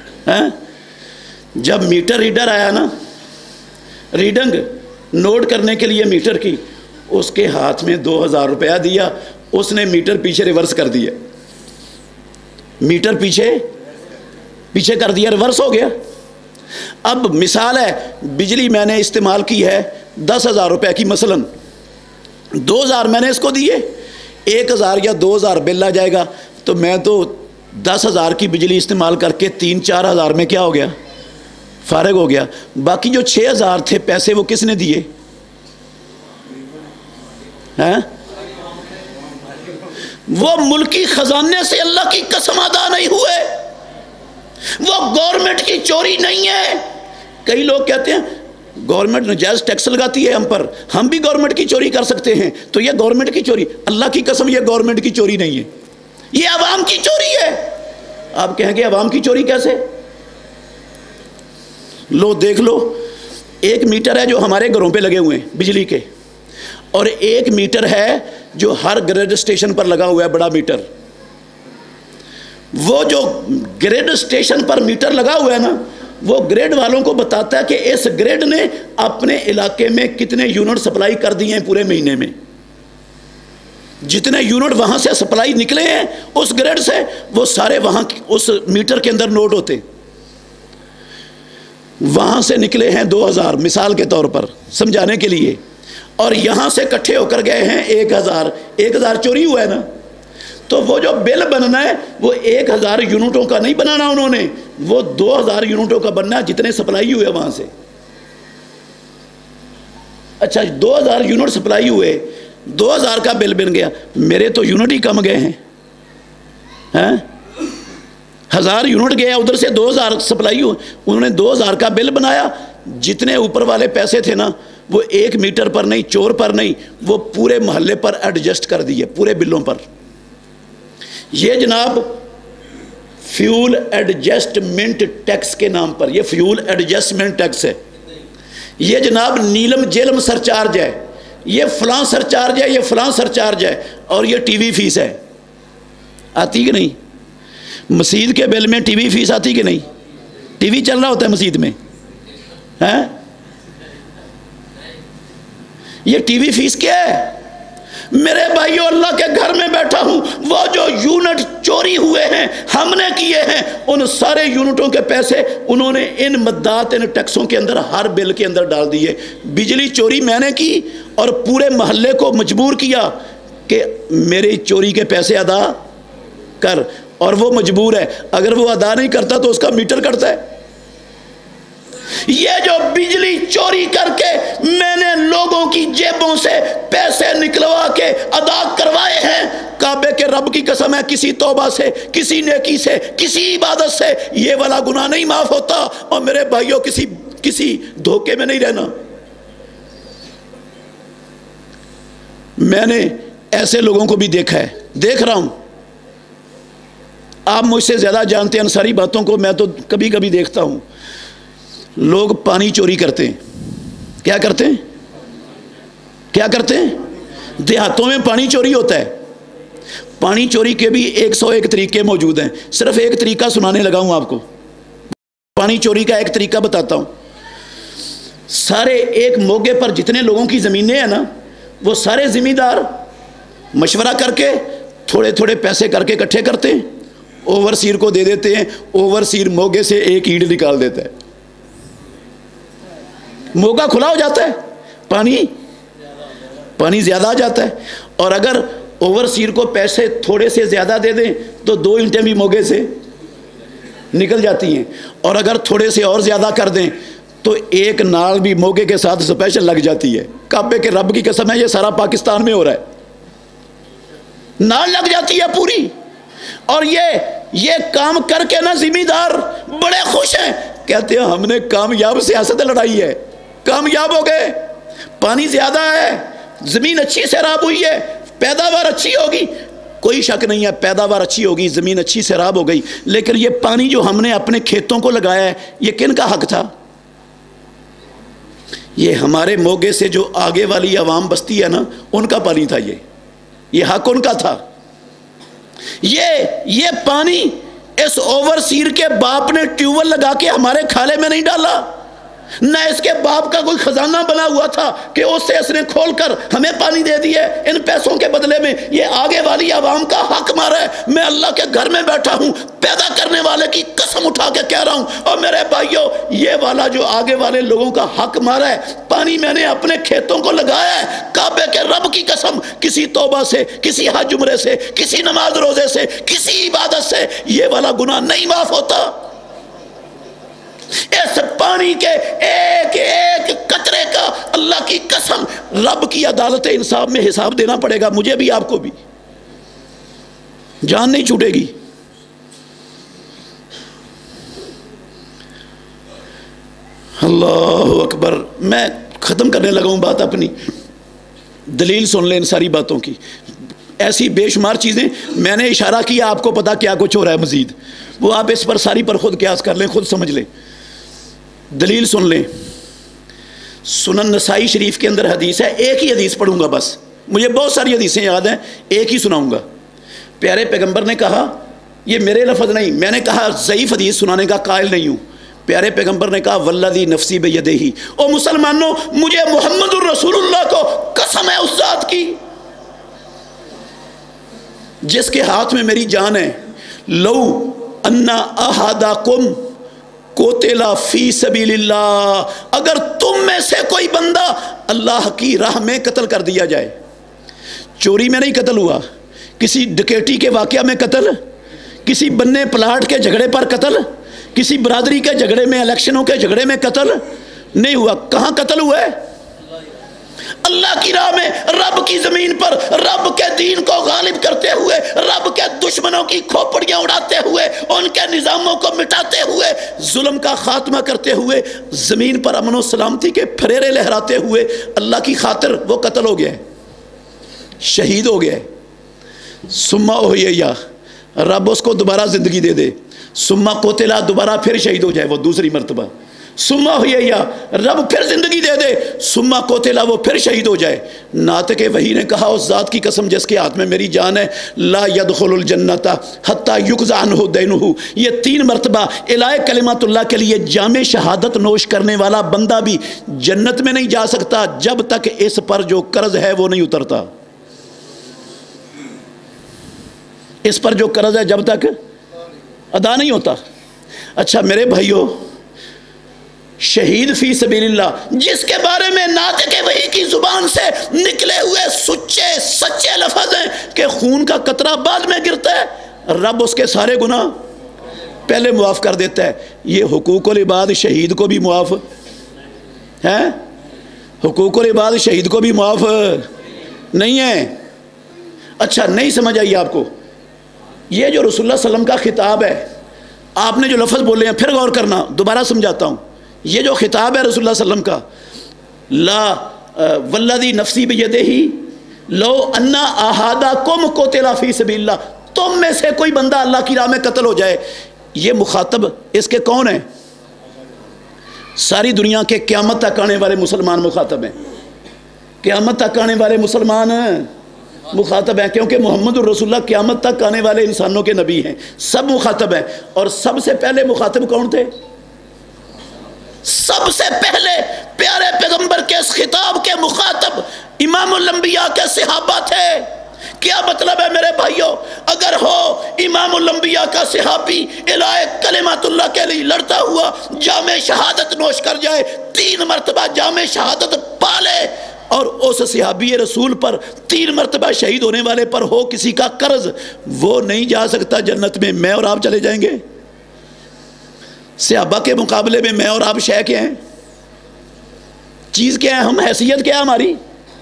جب میٹر ریڈر آیا نا، ریڈنگ نوٹ کرنے کے لیے میٹر کی، اس کے ہاتھ میں دو ہزار روپیہ دیا، اس نے میٹر پیچھے ریورس کر دیا، میٹر پیچھے پیچھے کر دیا، ریورس ہو گیا۔ اب مثال ہے، بجلی میں نے استعمال کی ہے دس ہزار روپے کی، مثلا دو ہزار میں نے اس کو دیے، ایک ہزار یا دو ہزار بل آ جائے گا، تو میں تو دس ہزار کی بجلی استعمال کر کے تین چار ہزار میں کیا ہو گیا، فارغ ہو گیا۔ باقی جو چھ ہزار تھے پیسے وہ کس نے دیے ہیں؟ وہ ملکی خزانے سے اللہ کی قسم ادا نہیں ہوئے، وہ گورنمنٹ کی چوری نہیں ہے۔ کئی لوگ کہتے ہیں گورنمنٹ نجائز ٹیکس لگاتی ہے ہم پر، ہم بھی گورنمنٹ کی چوری کر سکتے ہیں، تو یہ گورنمنٹ کی چوری، اللہ کی قسم یہ گورنمنٹ کی چوری نہیں ہے، یہ عوام کی چوری ہے۔ آپ کہیں گے عوام کی چوری کیسے؟ لو دیکھ لو، ایک میٹر ہے جو ہمارے گھروں پہ لگے ہوئے ہیں بجلی کے، اور ایک میٹر ہے جو ہر گریڈ اسٹیشن پر لگا ہوا ہے، بڑا میٹر۔ وہ جو گریڈ اسٹیشن پر میٹر لگا ہوا ہے نا، وہ گریڈ والوں کو بتاتا ہے کہ اس گریڈ نے اپنے علاقے میں کتنے یونٹ سپلائی کر دیے ہیں پورے مہینے میں، جتنے یونٹ وہاں سے سپلائی نکلے ہیں اس گریڈ سے، وہ سارے وہاں اس میٹر کے اندر نوٹ ہوتے۔ وہاں سے نکلے ہیں دو ہزار مثال کے طور پر سمجھانے کے لیے، اور یہاں سے کٹھے ہو کر گئے ہیں ایک ہزار، ایک ہزار چوری ہوا ہے نا، تو وہ جو بل بننا ہے وہ ایک ہزار یونٹوں کا نہیں بنانا انہوں نے، وہ دو ہزار یونٹوں کا بننا ہے جتنے سپلائی ہوئے وہاں سے۔ اچھا دو ہزار یونٹ سپلائی ہوئے، دو ہزار کا بل بن گیا، میرے تو یونٹ ہی کم گئے ہیں، ہزار یونٹ گیا ادھر سے دو ہزار سپلائی ہوئے، انہوں نے دو ہزار کا بل بنایا، جتنے اوپر والے پیسے تھے نا وہ ایک میٹر پر نہیں، چور پر نہیں، وہ پورے محلے پر ایڈجسٹ کر دیے، پورے بلوں پر۔ یہ جناب فیول ایڈجسٹمنٹ ٹیکس کے نام پر، یہ فیول ایڈجسٹمنٹ ٹیکس ہے، یہ جناب نیلم جیلم سرچارج ہے، یہ فلاں سرچارج ہے، یہ فلاں سرچارج ہے، اور یہ ٹی وی فیس ہے۔ آتی کہ نہیں؟ مسجد کے بل میں ٹی وی فیس آتی کہ نہیں؟ ٹی وی چل رہا ہوتا ہے مسجد میں، ہیں؟ یہ ٹی وی فیس کیا ہے؟ میرے بھائیو اللہ کے گھر میں بیٹھا ہوں، وہ جو یونٹ چوری ہوئے ہیں ہم نے کیے ہیں، ان سارے یونٹوں کے پیسے انہوں نے ان مدات ان ٹیکسوں کے اندر ہر بل کے اندر ڈال دیے۔ بجلی چوری میں نے کی اور پورے محلے کو مجبور کیا کہ میری چوری کے پیسے ادا کر، اور وہ مجبور ہے، اگر وہ ادا نہیں کرتا تو اس کا میٹر کٹتا ہے۔ یہ جو بجلی چوری کر کے میں نے لوگوں کی جیبوں سے پیسے نکلوا کے ادا کروائے ہیں، کعبے کے رب کی قسم ہے کسی توبہ سے، کسی نیکی سے، کسی عبادت سے یہ والا گناہ نہیں معاف ہوتا۔ اور میرے بھائیوں کسی کسی دھوکے میں نہیں رہنا۔ میں نے ایسے لوگوں کو بھی دیکھا ہے، دیکھ رہا ہوں، آپ مجھ سے زیادہ جانتے ہیں ان ساری باتوں کو، میں تو کبھی کبھی دیکھتا ہوں لوگ پانی چوری کرتے ہیں۔ کیا کرتے ہیں؟ کیا کرتے ہیں؟ دیہاتوں میں پانی چوری ہوتا ہے۔ پانی چوری کے بھی ایک سو ایک طریقے موجود ہیں، صرف ایک طریقہ سنانے لگا ہوں آپ کو۔ پانی چوری کا ایک طریقہ بتاتا ہوں۔ سارے ایک موقع پر جتنے لوگوں کی زمینیں ہیں نا، وہ سارے زمیندار مشورہ کر کے تھوڑے تھوڑے پیسے کر کے اکٹھے کرتے ہیں، اوور سیر کو دے دیتے ہیں، اوور سیر موقع سے ایک اینٹ نکال دیتا ہے، موقع کھلا ہو جاتا ہے، پانی پانی زیادہ آ جاتا ہے۔ اور اگر اوور سیر کو پیسے تھوڑے سے زیادہ دے دیں تو دو اینٹیں بھی موقع سے نکل جاتی ہیں، اور اگر تھوڑے سے اور زیادہ کر دیں تو ایک نال بھی موقع کے ساتھ اسپیشل لگ جاتی ہے۔ کعبے کے رب کی قسم ہے یہ سارا پاکستان میں ہو رہا ہے، نال لگ جاتی ہے پوری۔ اور یہ یہ کام کر کے نا زمیندار بڑے خوش ہیں، کہتے ہیں ہم نے کامیاب سیاست لڑائی ہے، کامیاب ہو گئے، پانی زیادہ ہے، زمین اچھی سیراب ہوئی ہے، پیداوار اچھی ہوگی۔ کوئی شک نہیں ہے پیداوار اچھی ہوگی، زمین اچھی سیراب ہو گئی، لیکن یہ پانی جو ہم نے اپنے کھیتوں کو لگایا ہے یہ کن کا حق تھا؟ یہ ہمارے موگے سے جو آگے والی عوام بستی ہے نا، ان کا پانی تھا، یہ یہ حق ان کا تھا۔ یہ یہ پانی اس اوورسیر کے باپ نے ٹیوب ویل لگا کے ہمارے کھالے میں نہیں ڈالا، نہ اس کے باپ کا کوئی خزانہ بنا ہوا تھا کہ اس سے اس نے کھول کر ہمیں پانی دے دیے ان پیسوں کے بدلے میں۔ یہ آگے والی عوام کا حق مارا ہے۔ میں اللہ کے گھر میں بیٹھا ہوں، پیدا کرنے والے کی قسم اٹھا کے کہہ رہا ہوں، اور میرے بھائیوں یہ والا جو آگے والے لوگوں کا حق مارا ہے، پانی میں نے اپنے کھیتوں کو لگایا ہے، کعبے کے رب کی قسم، کسی توبہ سے، کسی حج عمرے سے، کسی نماز روزے سے، کسی عبادت سے یہ والا گناہ نہیں معاف ہوتا۔ اس پانی کے ایک ایک قطرے کا اللہ کی قسم رب کی عدالت انصاف میں حساب دینا پڑے گا، مجھے بھی آپ کو بھی، جان نہیں چھوٹے گی۔ اللہ اکبر۔ میں ختم کرنے لگا ہوں بات اپنی، دلیل سن لیں ان ساری باتوں کی، ایسی بے شمار چیزیں میں نے اشارہ کیا، آپ کو پتا کیا کچھ ہو رہا ہے مزید، وہ آپ اس پر ساری پر خود قیاس کر لیں، خود سمجھ لیں۔ دلیل سن لیں، سنن نسائی شریف کے اندر حدیث ہے، ایک ہی حدیث پڑھوں گا بس، مجھے بہت ساری حدیثیں یاد ہیں، ایک ہی سناؤں گا۔ پیارے پیغمبر نے کہا، یہ میرے لفظ نہیں، میں نے کہا ضعیف حدیث سنانے کا قائل نہیں ہوں، پیارے پیغمبر نے کہا والذی نفسی بیدہ، او مسلمانوں مجھے محمد الرسول اللہ کو قسم ہے اس ذات کی جس کے ہاتھ میں میری جان ہے، لو انا احدکم قتل فی سبیل اللہ، اگر تم میں سے کوئی بندہ اللہ کی راہ میں قتل کر دیا جائے، چوری میں نہیں قتل ہوا، کسی ڈکیٹی کے واقعہ میں قتل، کسی بننے پلاٹ کے جھگڑے پر قتل، کسی برادری کے جھگڑے میں، الیکشنوں کے جھگڑے میں قتل نہیں ہوا، کہاں قتل ہوا ہے؟ اللہ کی راہ میں، رب کی زمین پر، رب کے دین کو غالب کرتے ہوئے، رب کے دشمنوں کی کھوپڑیاں اڑاتے ہوئے، ان کے نظاموں کو مٹاتے ہوئے، ظلم کا خاتمہ کرتے ہوئے، زمین پر امن و سلامتی کے پھریرے لہراتے ہوئے، اللہ کی خاطر وہ قتل ہو گیا ہے، شہید ہو گیا ہے۔ سما اوہیا، رب اس کو دوبارہ زندگی دے دے، سما قتلا، دوبارہ پھر شہید ہو جائے وہ دوسری مرتبہ، سما ہویا رب پھر زندگی دے دے، سما قتلا وہ پھر شہید ہو جائے۔ ناطق وحی نے کہا اس ذات کی قسم جس کے ہاتھ میں میری جان ہے، لا يدخل الجنت حتی یقضى عنہ دینہ، یہ تین مرتبہ الہ کلمات اللہ کے لیے جام شہادت نوش کرنے والا بندہ بھی جنت میں نہیں جا سکتا جب تک اس پر جو قرض ہے وہ نہیں اترتا، اس پر جو قرض ہے جب تک ادا نہیں ہوتا۔ اچھا میرے بھائیوں، شہید فی سبیل اللہ جس کے بارے میں ناطق وحی کی زبان سے نکلے ہوئے سچے سچے لفظ ہیں کہ خون کا قطرہ بعد میں گرتا ہے، رب اس کے سارے گناہ پہلے معاف کر دیتا ہے۔ یہ حقوق العباد شہید کو بھی معاف ہے، حقوق العباد شہید کو بھی معاف نہیں ہے۔ اچھا نہیں سمجھ آئی آپ کو؟ یہ جو رسول اللہ صلی اللہ علیہ وسلم کا خطاب ہے، آپ نے جو لفظ بولے ہیں پھر غور کرنا، دوبارہ سمجھاتا ہوں، یہ جو خطاب ہے رسول اللہ صلی اللہ علیہ وسلم کا، لا والذی نفسی بیدہ لو انا احدکم قتل فی سبیل اللہ، تم میں سے کوئی بندہ اللہ کی راہ میں قتل ہو جائے، یہ مخاطب اس کے کون ہیں؟ ساری دنیا کے قیامت تک آنے والے مسلمان مخاطب ہیں، قیامت تک آنے والے مسلمان مخاطب ہیں، کیونکہ محمد الرسول اللہ قیامت تک آنے والے انسانوں کے نبی ہیں، سب مخاطب ہیں۔ اور سب سے پہلے مخاطب کون تھے؟ سب سے پہلے پیارے پیغمبر کے اس خطاب کے مخاطب امام الانبیاء کے صحابہ تھے۔ کیا مطلب ہے میرے بھائیوں؟ اگر ہو امام الانبیاء کا صحابی الہ کلمات اللہ کے لیے لڑتا ہوا جام شہادت نوش کر جائے، تین مرتبہ جام شہادت پالے، اور اس صحابی رسول پر تین مرتبہ شہید ہونے والے پر ہو کسی کا قرض، وہ نہیں جا سکتا جنت میں، میں اور آپ چلے جائیں گے؟ صحابہ کے مقابلے میں میں اور آپ شے کیا ہیں؟ چیز کیا ہے؟ ہم حیثیت کیا ہے ہماری؟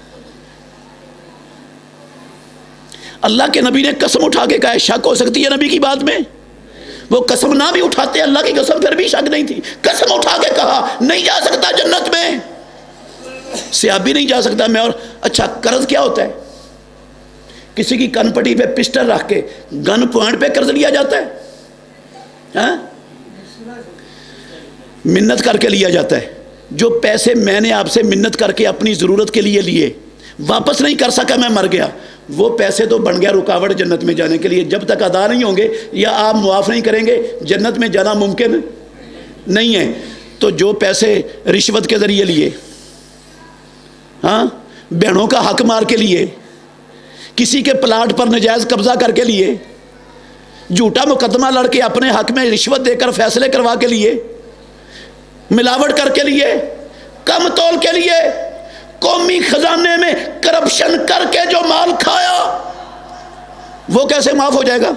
اللہ کے نبی نے قسم اٹھا کے کہا، شک ہو سکتی ہے نبی کی بات میں؟ وہ قسم نہ بھی اٹھاتے، اللہ کی قسم پھر بھی شک نہیں تھی، قسم اٹھا کے کہا نہیں جا سکتا جنت میں، صحابی نہیں جا سکتا، میں اور۔ اچھا قرض کیا ہوتا ہے؟ کسی کی کن پٹی پہ پسٹل رکھ کے گن پوائنٹ پہ قرض لیا جاتا ہے، ہاں منت کر کے لیا جاتا ہے، جو پیسے میں نے آپ سے منت کر کے اپنی ضرورت کے لیے لیے واپس نہیں کر سکا، میں مر گیا، وہ پیسے تو بن گیا رکاوٹ جنت میں جانے کے لیے. جب تک ادا نہیں ہوں گے یا آپ معاف نہیں کریں گے جنت میں جانا ممکن نہیں ہے. تو جو پیسے رشوت کے ذریعے لیے، ہاں بہنوں کا حق مار کے لیے، کسی کے پلاٹ پر نجائز قبضہ کر کے لیے، جھوٹا مقدمہ لڑ کے اپنے حق میں رشوت دے کر فیصلے کروا کے لیے، ملاوٹ کر کے لیے، کم تول کے لیے، قومی خزانے میں کرپشن کر کے جو مال کھایا، وہ کیسے معاف ہو جائے گا؟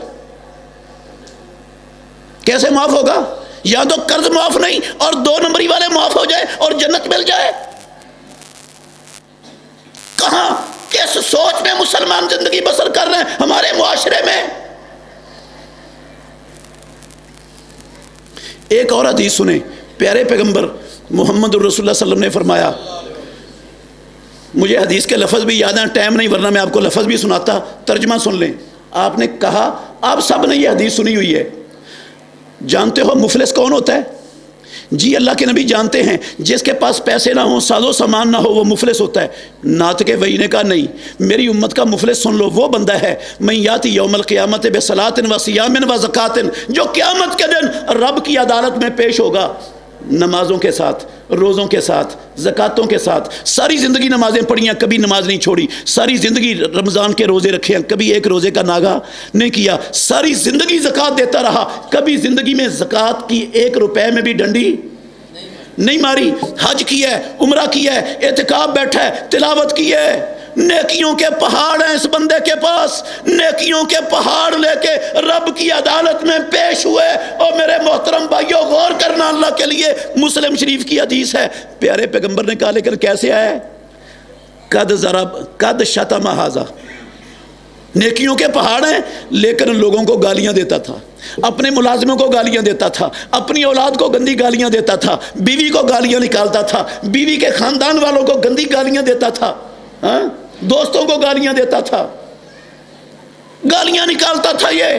کیسے معاف ہوگا؟ یا تو قرض معاف نہیں اور دو نمبری والے معاف ہو جائے اور جنت مل جائے. کہاں کس سوچ میں مسلمان زندگی بسر کر رہے ہیں ہمارے معاشرے میں؟ ایک اور حدیث سنیں، پیارے پیغمبر محمد الرسول اللہ صلی اللہ علیہ وسلم نے فرمایا، مجھے حدیث کے لفظ بھی یاد ہیں، ٹائم نہیں ورنہ میں آپ کو لفظ بھی سناتا، ترجمہ سن لیں. آپ نے کہا، آپ سب نے یہ حدیث سنی ہوئی ہے، جانتے ہو مفلس کون ہوتا ہے؟ جی اللہ کے نبی جانتے ہیں، جس کے پاس پیسے نہ ہوں، ساز و سامان نہ ہو، وہ مفلس ہوتا ہے. نعت کے وحی نے کہا نہیں، میری امت کا مفلس سن لو، وہ بندہ ہے من یاتی یوم القیامت بصلاۃ و صیام و زکوٰۃ، جو قیامت کے دن رب کی عدالت میں پیش ہوگا نمازوں کے ساتھ، روزوں کے ساتھ، زکاتوں کے ساتھ. ساری زندگی نمازیں پڑھی ہیں، کبھی نماز نہیں چھوڑی. ساری زندگی رمضان کے روزے رکھے ہیں، کبھی ایک روزے کا ناغہ نہیں کیا. ساری زندگی زکات دیتا رہا، کبھی زندگی میں زکات کی ایک روپے میں بھی ڈنڈی نہیں ماری. حج کیا ہے، عمرہ کیا ہے، اعتکاف بیٹھا ہے، تلاوت کی ہے. نیکیوں کے پہاڑ ہیں اس بندے کے پاس، نیکیوں کے پہاڑ لے کے رب کی عدالت میں پیش ہوئے. اور میرے محترم بھائیوں غور کرنا، اللہ کے لیے مسلم شریف کی حدیث ہے، پیارے پیغمبر نے کہا لیکن کیسے آیا ہے؟ قد ضرب قد شتم ھذا، نیکیوں کے پہاڑ ہیں لیکن لوگوں کو گالیاں دیتا تھا، اپنے ملازموں کو گالیاں دیتا تھا، اپنی اولاد کو گندی گالیاں دیتا تھا، بیوی کو گالیاں نکالتا تھا، بیوی کے خاندان والوں کو گندی گالیاں دیتا تھا، ہاں دوستوں کو گالیاں دیتا تھا، گالیاں نکالتا تھا. یہ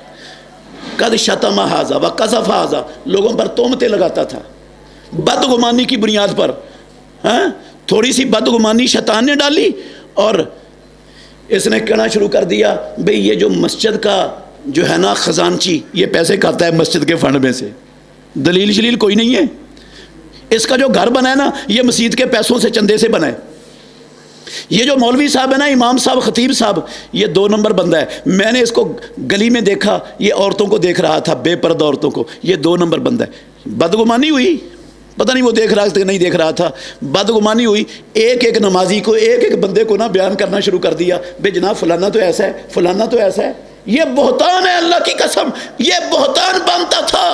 قد شتم ھذا وقذف ھذا، لوگوں پر تہمتیں لگاتا تھا بدگمانی کی بنیاد پر. ہاں تھوڑی سی بدگمانی شیطان نے ڈالی اور اس نے کہنا شروع کر دیا بھئی یہ جو مسجد کا جو ہے نا خزانچی، یہ پیسے کھاتا ہے مسجد کے فنڈ میں سے. دلیل شلیل کوئی نہیں ہے. اس کا جو گھر بنا ہے نا، یہ مسجد کے پیسوں سے چندے سے بنا ہے. یہ جو مولوی صاحب ہے نا، امام صاحب، خطیب صاحب، یہ دو نمبر بندہ ہے. میں نے اس کو گلی میں دیکھا، یہ عورتوں کو دیکھ رہا تھا، بے پردہ عورتوں کو، یہ دو نمبر بندہ ہے. بدگمانی ہوئی، پتہ نہیں وہ دیکھ رہا تھا کہ نہیں دیکھ رہا تھا، بدگمانی ہوئی. ایک ایک نمازی کو، ایک ایک بندے کو نا بیان کرنا شروع کر دیا بے جناب فلانا تو ایسا ہے، فلانا تو ایسا ہے. یہ بہتان ہے، اللہ کی قسم یہ بہتان بنتا تھا.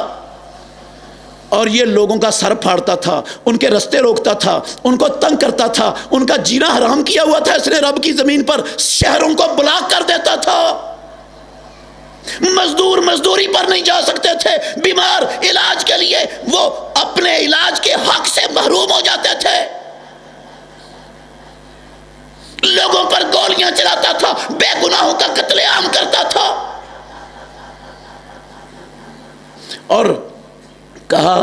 اور یہ لوگوں کا سر پھاڑتا تھا، ان کے رستے روکتا تھا، ان کو تنگ کرتا تھا، ان کا جینا حرام کیا ہوا تھا اس نے رب کی زمین پر. شہروں کو بلاک کر دیتا تھا، مزدور مزدوری پر نہیں جا سکتے تھے، بیمار علاج کے لیے وہ اپنے علاج کے حق سے محروم ہو جاتے تھے. لوگوں پر گولیاں چلاتا تھا، بے گناہوں کا قتل عام کرتا تھا. اور کہا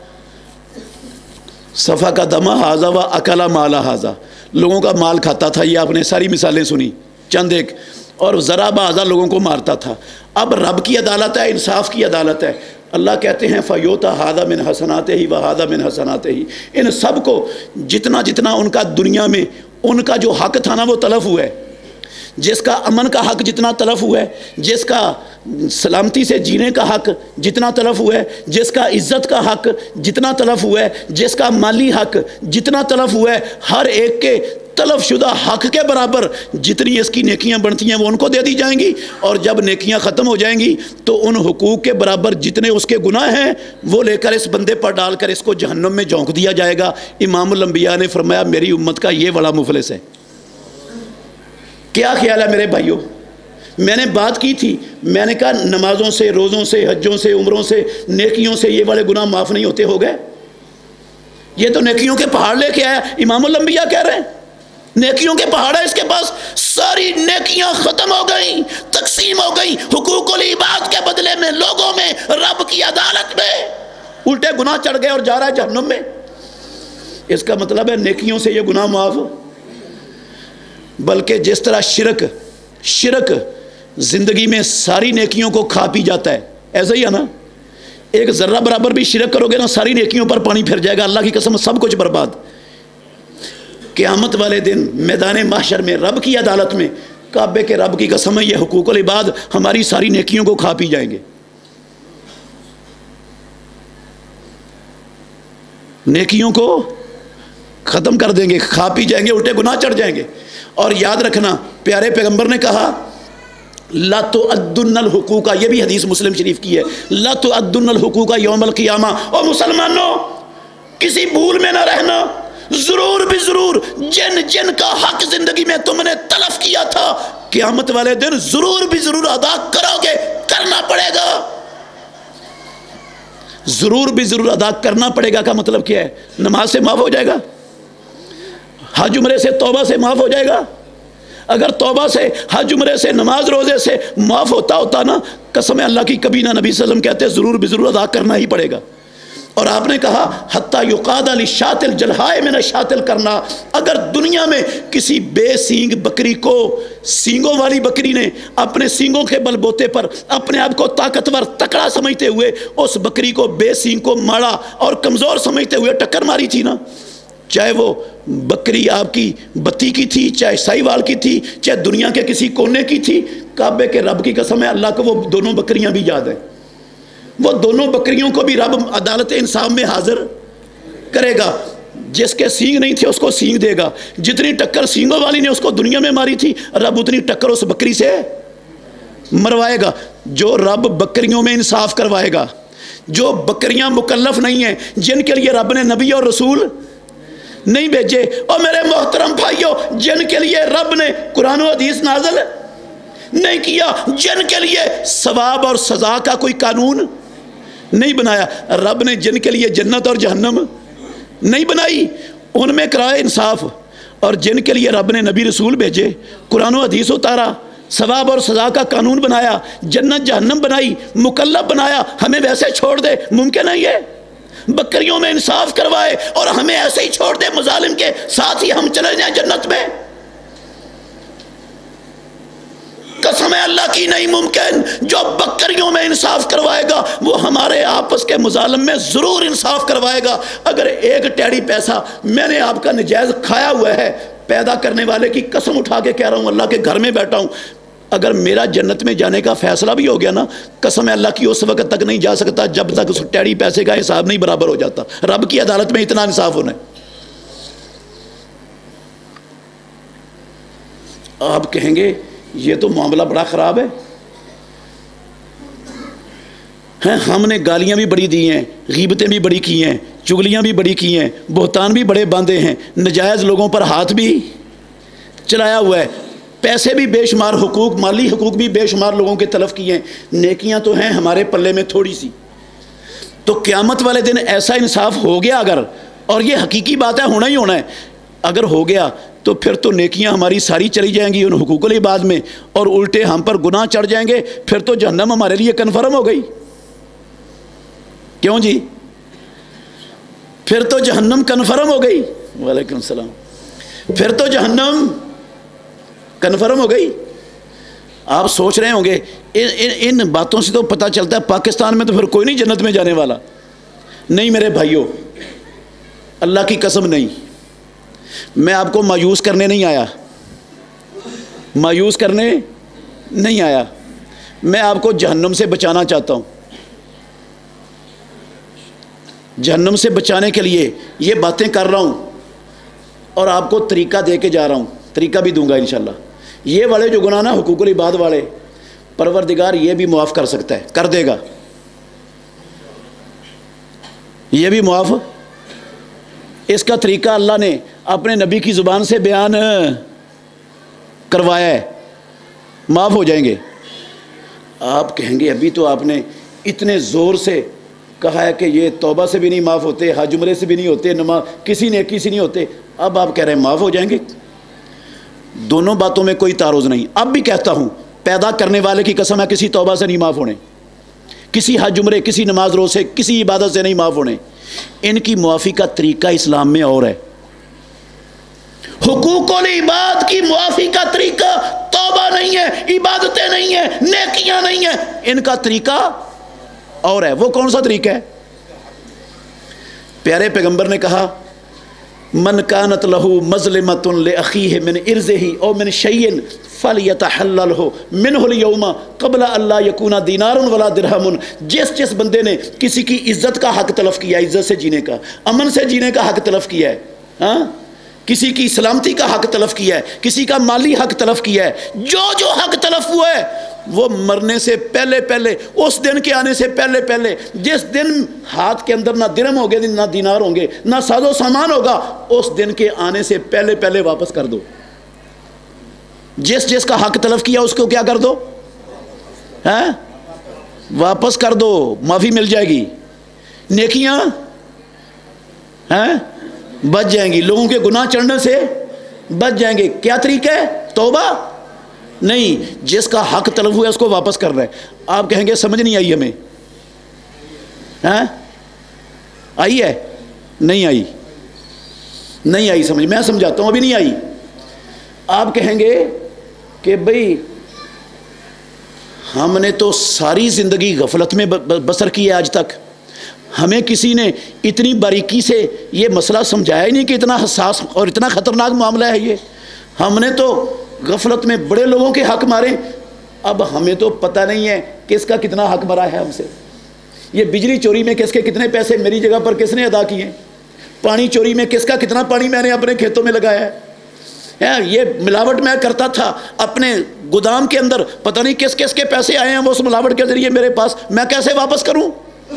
صفا کا دمہ ھذا و اکلا مالا ھذا، لوگوں کا مال کھاتا تھا. یہ آپ نے ساری مثالیں سنی چند ایک. اور ذرا بازا لوگوں کو مارتا تھا. اب رب کی عدالت ہے، انصاف کی عدالت ہے. اللہ کہتے ہیں فیوتا ھذا من حسناتہ و ھذا من حسناتہ، ان سب کو جتنا جتنا ان کا دنیا میں ان کا جو حق تھا نا وہ تلف ہوا ہے. جس کا امن کا حق جتنا تلف ہوا ہے، جس کا سلامتی سے جینے کا حق جتنا تلف ہوا ہے، جس کا عزت کا حق جتنا تلف ہوا ہے، جس کا مالی حق جتنا تلف ہوا ہے، ہر ایک کے تلف شدہ حق کے برابر جتنی اس کی نیکیاں بنتی ہیں وہ ان کو دے دی جائیں گی. اور جب نیکیاں ختم ہو جائیں گی تو ان حقوق کے برابر جتنے اس کے گناہ ہیں وہ لے کر اس بندے پر ڈال کر اس کو جہنم میں جھونک دیا جائے گا. امام الانبیاء نے فرمایا میری امت کا یہ بڑا مفلس ہے. کیا خیال ہے میرے بھائیوں؟ میں نے بات کی تھی، میں نے کہا نمازوں سے، روزوں سے، حجوں سے، عمروں سے، نیکیوں سے یہ والے گناہ معاف نہیں ہوتے. ہو گئے. یہ تو نیکیوں کے پہاڑ لے کے آیا. امام الانبیاء کہہ رہے ہیں نیکیوں کے پہاڑ ہے اس کے پاس، ساری نیکیاں ختم ہو گئیں، تقسیم ہو گئیں. حقوق العباد کے بدلے میں لوگوں میں، رب کی عدالت میں الٹے گناہ چڑھ گئے اور جا رہا ہے جہنم میں. اس کا مطلب ہے نیکیوں سے یہ گناہ معاف، بلکہ جس طرح شرک شرک زندگی میں ساری نیکیوں کو کھا پی جاتا ہے، ایسا ہی ہے نا، ایک ذرہ برابر بھی شرک کرو گے نا ساری نیکیوں پر پانی پھر جائے گا، اللہ کی قسم سب کچھ برباد۔ قیامت والے دن میدان محشر میں رب کی عدالت میں کعبے کے رب کی قسم ہے یہ حقوق العباد ہماری ساری نیکیوں کو کھا پی جائیں گے، نیکیوں کو ختم کر دیں گے، کھا پی جائیں گے، الٹے گناہ چڑھ جائیں گے۔ اور یاد رکھنا پیارے پیغمبر نے کہا لا تؤدن الحقوق، یہ بھی حدیث مسلم شریف کی ہے، لا تؤدن الحقوق یوم القیامہ، اور مسلمانوں کسی بھول میں نہ رہنا، ضرور بھی ضرور جن جن کا حق زندگی میں تم نے تلف کیا تھا قیامت والے دن ضرور بھی ضرور ادا کرو گے، کرنا پڑے گا، ضرور بھی ضرور ادا کرنا پڑے گا کا مطلب کیا ہے؟ نماز سے معاف ہو جائے گا، حج عمرے سے توبہ سے معاف ہو جائے گا۔ اگر توبہ سے حج عمرے سے نماز روزے سے معاف ہوتا ہوتا نا قسم اللہ کی کبھی نہ، نبی صلی اللہ علیہ وسلم کہتے ہیں ضرور بھی ضرور ادا کرنا ہی پڑے گا۔ اور آپ نے کہا حتیٰ یقاد للشاۃ الجلحاء من الشاۃ القرناء، اگر دنیا میں کسی بے سینگ بکری کو سینگوں والی بکری نے اپنے سینگوں کے بل بوتے پر اپنے آپ کو طاقتور تکڑا سمجھتے ہوئے اس بکری کو بے سینگ کو ماڑا اور کمزور سمجھتے ہوئے ٹکر ماری تھی نا، چاہے وہ بکری آپ کی بتی کی تھی، چاہے سائی وال کی تھی، چاہے دنیا کے کسی کونے کی تھی، کعبے کے رب کی قسم ہے اللہ کو وہ دونوں بکریاں بھی یاد ہیں، وہ دونوں بکریوں کو بھی رب عدالت انصاف میں حاضر کرے گا، جس کے سینگ نہیں تھے اس کو سینگ دے گا، جتنی ٹکر سینگوں والی نے اس کو دنیا میں ماری تھی رب اتنی ٹکر اس بکری سے مروائے گا۔ جو رب بکریوں میں انصاف کروائے گا، جو بکریاں مکلف نہیں ہیں، جن کے لیے رب نے نبی اور رسول نہیں بھیجے، اور میرے محترم بھائیوں جن کے لیے رب نے قرآن و حدیث نازل نہیں کیا، جن کے لیے ثواب اور سزا کا کوئی قانون نہیں بنایا، رب نے جن کے لیے جنت اور جہنم نہیں بنائی ان میں کرائے انصاف، اور جن کے لیے رب نے نبی رسول بھیجے، قرآن و حدیث اتارا، ثواب اور سزا کا قانون بنایا، جنت جہنم بنائی، مکلف بنایا، ہمیں ویسے چھوڑ دے ممکن نہیں ہے؟ بکریوں میں انصاف کروائے اور ہمیں ایسے ہی چھوڑ دے مظالم کے ساتھ ہی ہم چلے جائیں جنت میں؟ قسم اللہ کی نہیں ممکن۔ جو بکریوں میں انصاف کروائے گا وہ ہمارے آپس کے مظالم میں ضرور انصاف کروائے گا۔ اگر ایک ٹیڑی پیسہ میں نے آپ کا نجائز کھایا ہوا ہے، پیدا کرنے والے کی قسم اٹھا کے کہہ رہا ہوں، اللہ کے گھر میں بیٹھا ہوں، اگر میرا جنت میں جانے کا فیصلہ بھی ہو گیا نا قسم اللہ کی اس وقت تک نہیں جا سکتا جب تک اس ٹیڑی پیسے کا حساب نہیں برابر ہو جاتا۔ رب کی عدالت میں اتنا انصاف ہونا ہے۔ آپ کہیں گے یہ تو معاملہ بڑا خراب ہے، ہیں ہم نے گالیاں بھی بڑی دی ہیں، غیبتیں بھی بڑی کی ہیں، چغلیاں بھی بڑی کی ہیں، بہتان بھی بڑے باندھے ہیں، نجائز لوگوں پر ہاتھ بھی چلایا ہوا ہے، پیسے بھی بے شمار، حقوق مالی حقوق بھی بے شمار لوگوں کے تلف کیے ہیں، نیکیاں تو ہیں ہمارے پلے میں تھوڑی سی۔ تو قیامت والے دن ایسا انصاف ہو گیا اگر، اور یہ حقیقی بات ہے ہونا ہی ہونا ہے، اگر ہو گیا تو پھر تو نیکیاں ہماری ساری چلی جائیں گی ان حقوق العباد میں، اور الٹے ہم پر گناہ چڑھ جائیں گے، پھر تو جہنم ہمارے لیے کنفرم ہو گئی۔ کیوں جی؟ پھر تو جہنم کنفرم ہو گئی۔ وعلیکم السلام۔ پھر تو جہنم کنفرم ہو گئی۔ آپ سوچ رہے ہوں گے ان, ان, ان باتوں سے تو پتہ چلتا ہے پاکستان میں تو پھر کوئی نہیں جنت میں جانے والا۔ نہیں میرے بھائیوں، اللہ کی قسم نہیں، میں آپ کو مایوس کرنے نہیں آیا، مایوس کرنے نہیں آیا، میں آپ کو جہنم سے بچانا چاہتا ہوں۔ جہنم سے بچانے کے لیے یہ باتیں کر رہا ہوں اور آپ کو طریقہ دے کے جا رہا ہوں، طریقہ بھی دوں گا انشاءاللہ۔ یہ والے جو گناہ نا حقوق العباد والے، پروردگار یہ بھی معاف کر سکتا ہے، کر دے گا، یہ بھی معاف۔ اس کا طریقہ اللہ نے اپنے نبی کی زبان سے بیان کروایا ہے، معاف ہو جائیں گے۔ آپ کہیں گے ابھی تو آپ نے اتنے زور سے کہا ہے کہ یہ توبہ سے بھی نہیں معاف ہوتے، حج عمرے سے بھی نہیں ہوتے، نماز کسی نیکی سے نہیں ہوتے، اب آپ کہہ رہے ہیں معاف ہو جائیں گے۔ دونوں باتوں میں کوئی تعارض نہیں۔ اب بھی کہتا ہوں پیدا کرنے والے کی قسم ہے کسی توبہ سے نہیں معاف ہونے، کسی حج عمرے، کسی نماز روزے، کسی عبادت سے نہیں معاف ہونے۔ ان کی معافی کا طریقہ اسلام میں اور ہے. حقوق العباد کی معافی کا طریقہ توبہ نہیں ہے، عبادتیں نہیں ہیں، نیکیاں نہیں ہیں، ان کا طریقہ اور ہے. وہ کون سا طریقہ ہے؟ پیارے پیغمبر نے کہا من کانت لہ مظلمۃ لاخیہ من ارضہ او من شیء فلیتحللہ منہ اليوم قبل اللہ یکون دینار ولا درہم. جس جس بندے نے کسی کی عزت کا حق تلف کیا، عزت سے جینے کا، امن سے جینے کا حق تلف کیا ہے، ہاں کسی کی سلامتی کا حق تلف کیا ہے، کسی کا مالی حق تلف کیا ہے، جو جو حق تلف ہوا ہے وہ مرنے سے پہلے پہلے، اس دن کے آنے سے پہلے پہلے، جس دن ہاتھ کے اندر نہ درہم ہوں گے نہ دینار ہوں گے نہ ساز و سامان ہوگا، اس دن کے آنے سے پہلے پہلے واپس کر دو. جس جس کا حق تلف کیا اس کو کیا کر دو؟ ہاں واپس کر دو، معافی مل جائے گی، نیکیاں ہیں بچ جائیں گی، لوگوں کے گناہ چڑھنے سے بچ جائیں گے. کیا طریقہ ہے؟ توبہ نہیں، جس کا حق طلب ہوا ہے اس کو واپس کر رہے ہیں. آپ کہیں گے سمجھ نہیں آئی ہمیں، ہاں آئی ہے؟ نہیں آئی، نہیں آئی سمجھ، میں سمجھاتا ہوں، ابھی نہیں آئی. آپ کہیں گے کہ بھئی ہم نے تو ساری زندگی غفلت میں بسر کی ہے آج تک، ہمیں کسی نے اتنی باریکی سے یہ مسئلہ سمجھایا ہی نہیں کہ اتنا حساس اور اتنا خطرناک معاملہ ہے یہ. ہم نے تو غفلت میں بڑے لوگوں کے حق مارے، اب ہمیں تو پتہ نہیں ہے کس کا کتنا حق مرا ہے ہم سے. یہ بجلی چوری میں کس کے کتنے پیسے میری جگہ پر کس نے ادا کیے، پانی چوری میں کس کا کتنا پانی میں نے اپنے کھیتوں میں لگایا ہے، یہ ملاوٹ میں کرتا تھا اپنے گودام کے اندر، پتہ نہیں کس کس کے پیسے آئے ہیں وہ اس ملاوٹ کے ذریعے میرے پاس، میں کیسے واپس کروں؟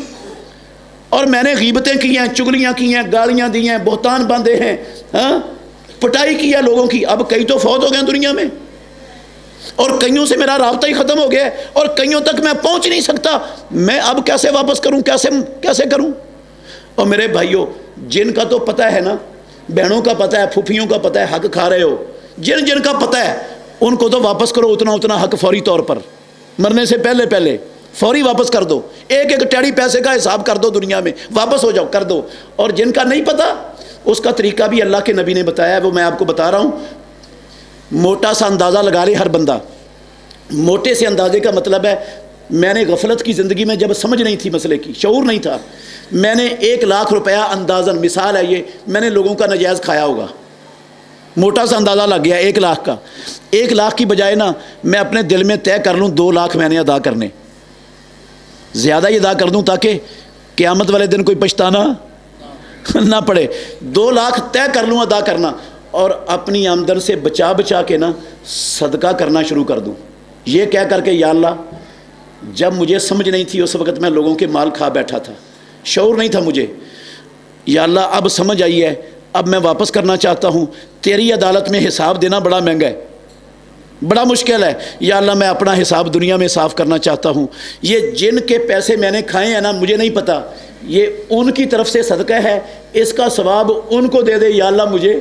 اور میں نے غیبتیں کی ہیں، چگلیاں کی ہیں، گالیاں دی ہیں، بہتان باندھے ہیں، ہاں پٹائی کی ہے لوگوں کی. اب کئی تو فوت ہو گئے ہیں دنیا میں، اور کئیوں سے میرا رابطہ ہی ختم ہو گیا ہے، اور کئیوں تک میں پہنچ نہیں سکتا. میں اب کیسے واپس کروں، کیسے کیسے کروں؟ اور میرے بھائیوں، جن کا تو پتہ ہے نا، بہنوں کا پتہ ہے، پھوپھیوں کا پتہ ہے حق کھا رہے ہو، جن جن کا پتہ ہے ان کو تو واپس کرو اتنا اتنا حق فوری طور پر، مرنے سے پہلے پہلے فوری واپس کر دو. ایک ایک ٹیڑی پیسے کا حساب کر دو، دنیا میں واپس ہو جاؤ، کر دو. اور جن کا نہیں پتہ اس کا طریقہ بھی اللہ کے نبی نے بتایا ہے، وہ میں آپ کو بتا رہا ہوں. موٹا سا اندازہ لگا لے ہر بندہ. موٹے سے اندازے کا مطلب ہے، میں نے غفلت کی زندگی میں جب سمجھ نہیں تھی مسئلے کی، شعور نہیں تھا، میں نے ایک لاکھ روپیہ اندازاً، مثال ہے یہ، میں نے لوگوں کا ناجائز کھایا ہوگا. موٹا سا اندازہ لگ گیا ایک لاکھ کا. ایک لاکھ کی بجائے نا میں اپنے دل میں طے کر لوں دو لاکھ میں نے ادا کرنے، زیادہ ہی ادا کر دوں تاکہ قیامت والے دن کوئی پچھتانا نہ پڑے. دو لاکھ طے کر لوں ادا کرنا، اور اپنی آمدن سے بچا بچا کے نا صدقہ کرنا شروع کر دوں، یہ کہہ کر کے یا اللہ، جب مجھے سمجھ نہیں تھی اس وقت میں لوگوں کے مال کھا بیٹھا تھا، شعور نہیں تھا مجھے، یا اللہ اب سمجھ آئی ہے، اب میں واپس کرنا چاہتا ہوں. تیری عدالت میں حساب دینا بڑا مہنگا ہے، بڑا مشکل ہے، یا اللہ میں اپنا حساب دنیا میں صاف کرنا چاہتا ہوں. یہ جن کے پیسے میں نے کھائے ہیں نا، مجھے نہیں پتا، یہ ان کی طرف سے صدقہ ہے، اس کا ثواب ان کو دے دے یا اللہ، مجھے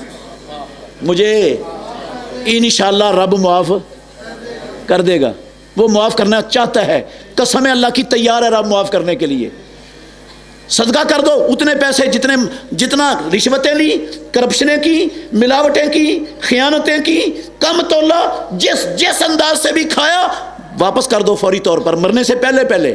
مجھے انشاءاللہ رب معاف کر دے گا. وہ معاف کرنا چاہتا ہے، قسم اللہ کی تیار ہے رب معاف کرنے کے لیے. صدقہ کر دو اتنے پیسے جتنے جتنا رشوتیں لی، کرپشنیں کی، ملاوٹیں کی، خیانتیں کی، کم تولا، جس جس انداز سے بھی کھایا واپس کر دو فوری طور پر، مرنے سے پہلے پہلے.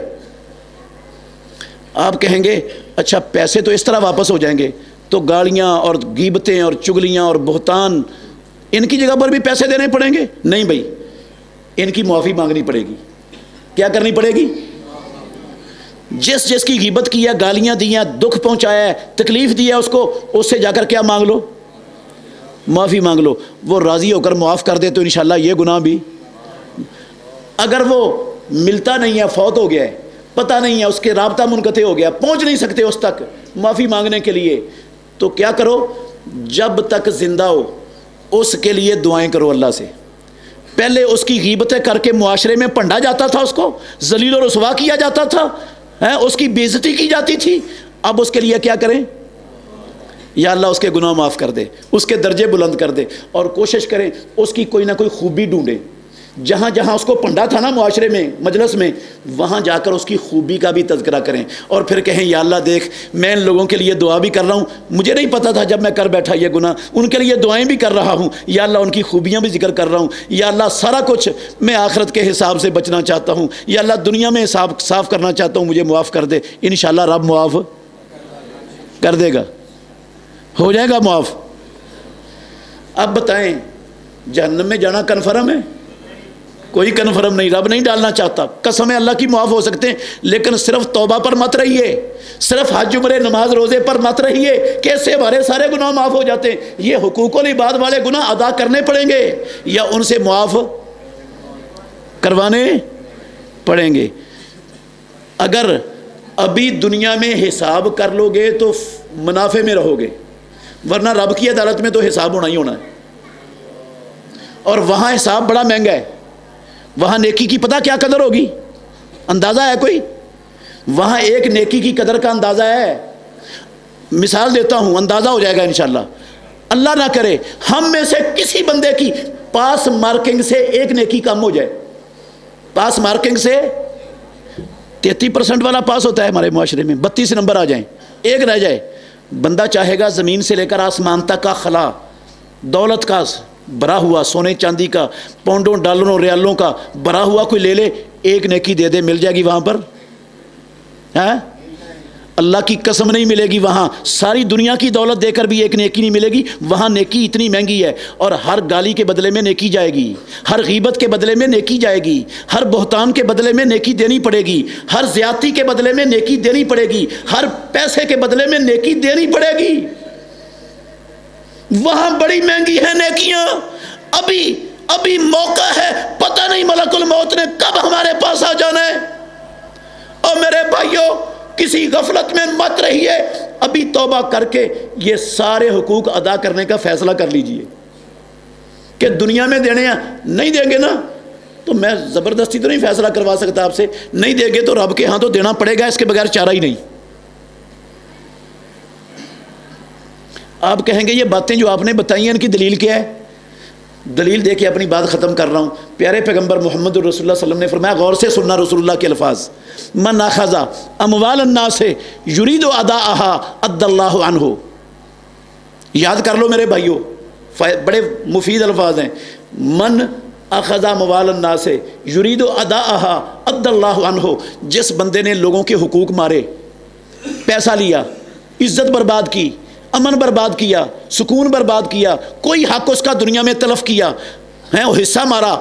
آپ کہیں گے اچھا پیسے تو اس طرح واپس ہو جائیں گے، تو گالیاں اور غیبتیں اور چگلیاں اور بہتان، ان کی جگہ پر بھی پیسے دینے پڑیں گے؟ نہیں بھائی، ان کی معافی مانگنی پڑے گی. کیا کرنی پڑے گی؟ جس جس کی غیبت کی ہے، گالیاں دی ہیں، دکھ پہنچایا ہے، تکلیف دی ہے اس کو، اس سے جا کر کیا مانگ لو؟ معافی مانگ لو. وہ راضی ہو کر معاف کر دے تو انشاءاللہ یہ گناہ بھی. اگر وہ ملتا نہیں ہے، فوت ہو گیا ہے، پتہ نہیں ہے، اس کے رابطہ منقطع ہو گیا، پہنچ نہیں سکتے اس تک معافی مانگنے کے لیے، تو کیا کرو؟ جب تک زندہ ہو اس کے لیے دعائیں کرو اللہ سے. پہلے اس کی غیبتیں کر کے معاشرے میں پنڈا جاتا تھا، اس کو ذلیل و رسوا کیا جاتا تھا، اس کی بے عزتی کی جاتی تھی. اب اس کے لیے کیا کریں؟ یا اللہ اس کے گناہ معاف کر دے، اس کے درجے بلند کر دے، اور کوشش کریں اس کی کوئی نہ کوئی خوبی ڈھونڈیں جہاں جہاں اس کو پنڈا تھا نا معاشرے میں مجلس میں، وہاں جا کر اس کی خوبی کا بھی تذکرہ کریں، اور پھر کہیں یا اللہ دیکھ میں ان لوگوں کے لیے دعا بھی کر رہا ہوں، مجھے نہیں پتا تھا جب میں کر بیٹھا یہ گناہ، ان کے لیے دعائیں بھی کر رہا ہوں، یا اللہ ان کی خوبیاں بھی ذکر کر رہا ہوں، یا اللہ سارا کچھ میں آخرت کے حساب سے بچنا چاہتا ہوں، یا اللہ دنیا میں حساب صاف کرنا چاہتا ہوں، مجھے معاف کر دے، انشاءاللہ رب معاف کر دے گا، ہو جائے گا معاف۔ اب بتائیں جہنم میں جانا کنفرم ہے؟ کوئی کنفرم نہیں، رب نہیں ڈالنا چاہتا، قسم ہے اللہ کی معاف ہو سکتے ہیں، لیکن صرف توبہ پر مت رہیے، صرف حج عمرے نماز روزے پر مت رہیے کہ اس سے ہمارے سارے گناہ معاف ہو جاتے ہیں۔ یہ حقوق العباد والے گناہ ادا کرنے پڑیں گے یا ان سے معاف کروانے پڑیں گے۔ اگر ابھی دنیا میں حساب کر لو گے تو منافع میں رہو گے، ورنہ رب کی عدالت میں تو حساب ہونا ہی ہونا ہے، اور وہاں حساب بڑا مہنگا ہے۔ وہاں نیکی کی پتہ کیا قدر ہوگی؟ اندازہ ہے کوئی؟ وہاں ایک نیکی کی قدر کا اندازہ ہے؟ مثال دیتا ہوں، اندازہ ہو جائے گا انشاءاللہ۔ اللہ نہ کرے ہم میں سے کسی بندے کی پاس مارکنگ سے ایک نیکی کم ہو جائے، پاس مارکنگ سے تینتیس پرسنٹ والا پاس ہوتا ہے ہمارے معاشرے میں، بتیس نمبر آ جائیں، ایک رہ جائے، بندہ چاہے گا زمین سے لے کر آسمان تک کا خلا، دولت کا بھرا ہوا، سونے چاندی کا، پونڈوں ڈالروں ریالوں کا بھرا ہوا کوئی لے لے، ایک نیکی دے دے، مل جائے گی وہاں پر؟ ہاں اللہ کی قسم نہیں ملے گی وہاں، ساری دنیا کی دولت دے کر بھی ایک نیکی نہیں ملے گی وہاں، نیکی اتنی مہنگی ہے، اور ہر گالی کے بدلے میں نیکی جائے گی، ہر غیبت کے بدلے میں نیکی جائے گی، ہر بہتان کے بدلے میں نیکی دینی پڑے گی، ہر زیادتی کے بدلے میں نیکی دینی پڑے گی، ہر پیسے کے بدلے میں نیکی دینی پڑے گی، وہاں بڑی مہنگی ہے نیکیاں۔ ابھی ابھی موقع ہے، پتہ نہیں ملک الموت نے کب ہمارے پاس آ جانا ہے، اور میرے بھائیوں کسی غفلت میں مت رہیے، ابھی توبہ کر کے یہ سارے حقوق ادا کرنے کا فیصلہ کر لیجئے کہ دنیا میں دینے ہیں، نہیں دیں گے نا تو میں زبردستی تو نہیں فیصلہ کروا سکتا آپ سے، نہیں دیں گے تو رب کے ہاں تو دینا پڑے گا، اس کے بغیر چارہ ہی نہیں۔ آپ کہیں گے یہ باتیں جو آپ نے بتائی ہیں ان کی دلیل کیا ہے؟ دلیل دے کے اپنی بات ختم کر رہا ہوں۔ پیارے پیغمبر محمد رسول اللہ صلی اللہ علیہ وسلم نے فرمایا، غور سے سننا رسول اللہ کے الفاظ، من اخذ اموال الناس یرید اداءها ادى اللہ عنہ۔ یاد کر لو میرے بھائیوں، بڑے مفید الفاظ ہیں، من اخذ اموال الناس یرید اداءها ادى اللہ عنہ۔ جس بندے نے لوگوں کے حقوق مارے، پیسہ لیا، عزت برباد کی، امن برباد کیا، سکون برباد کیا، کوئی حق اس کا دنیا میں تلف کیا ہے، وہ حصہ مارا،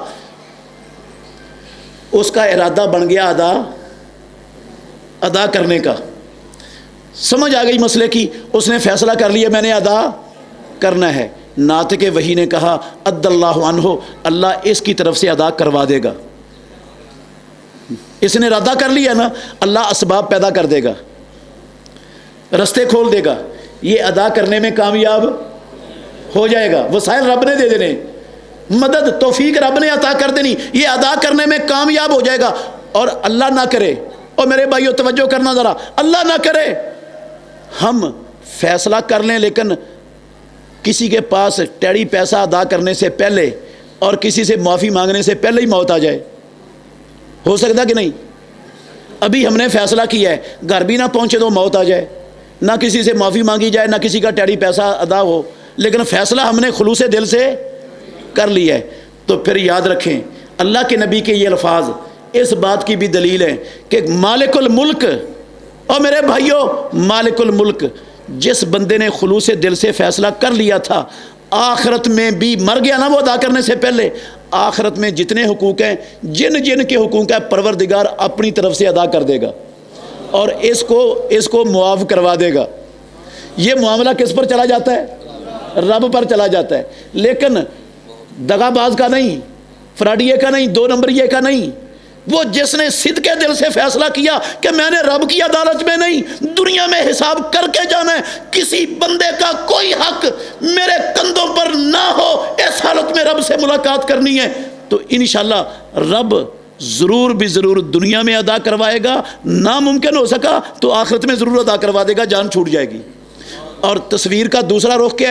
اس کا ارادہ بن گیا ادا ادا کرنے کا، سمجھ آ گئی مسئلے کی، اس نے فیصلہ کر لیا میں نے ادا کرنا ہے۔ ناطق وحی نے کہا اد اللہ عنہ، اللہ اس کی طرف سے ادا کروا دے گا، اس نے ارادہ کر لیا نا، اللہ اسباب پیدا کر دے گا، رستے کھول دے گا، یہ ادا کرنے میں کامیاب ہو جائے گا، وسائل رب نے دے دینے، مدد توفیق رب نے عطا کر دینی، یہ ادا کرنے میں کامیاب ہو جائے گا۔ اور اللہ نہ کرے، اور میرے بھائیو توجہ کرنا ذرا، اللہ نہ کرے ہم فیصلہ کر لیں لیکن کسی کے پاس ٹیڑی پیسہ ادا کرنے سے پہلے اور کسی سے معافی مانگنے سے پہلے ہی موت آ جائے، ہو سکتا کہ نہیں؟ ابھی ہم نے فیصلہ کیا ہے، گھر بھی نہ پہنچے تو موت آ جائے، نہ کسی سے معافی مانگی جائے، نہ کسی کا ٹیڑی پیسہ ادا ہو، لیکن فیصلہ ہم نے خلوص دل سے کر لیا ہے۔ تو پھر یاد رکھیں اللہ کے نبی کے یہ الفاظ اس بات کی بھی دلیل ہے کہ مالک الملک، اور میرے بھائیوں مالک الملک جس بندے نے خلوص دل سے فیصلہ کر لیا تھا، آخرت میں بھی مر گیا نا وہ ادا کرنے سے پہلے، آخرت میں جتنے حقوق ہیں، جن جن کے حقوق ہیں، پروردگار اپنی طرف سے ادا کر دے گا، اور اس کو اس کو معاف کروا دے گا۔ یہ معاملہ کس پر چلا جاتا ہے؟ رب پر چلا جاتا ہے، لیکن دغا باز کا نہیں، فراڈیے کا نہیں، دو نمبریے کا نہیں، وہ جس نے صدقے دل سے فیصلہ کیا کہ میں نے رب کی عدالت میں نہیں، دنیا میں حساب کر کے جانا ہے، کسی بندے کا کوئی حق میرے کندھوں پر نہ ہو، اس حالت میں رب سے ملاقات کرنی ہے، تو انشاءاللہ رب ضرور بھی ضرور دنیا میں ادا کروائے گا، ناممکن ہو سکا تو آخرت میں ضرور ادا کروا دے گا، جان چھوٹ جائے گی۔ اور تصویر کا دوسرا رخ کیا ہے؟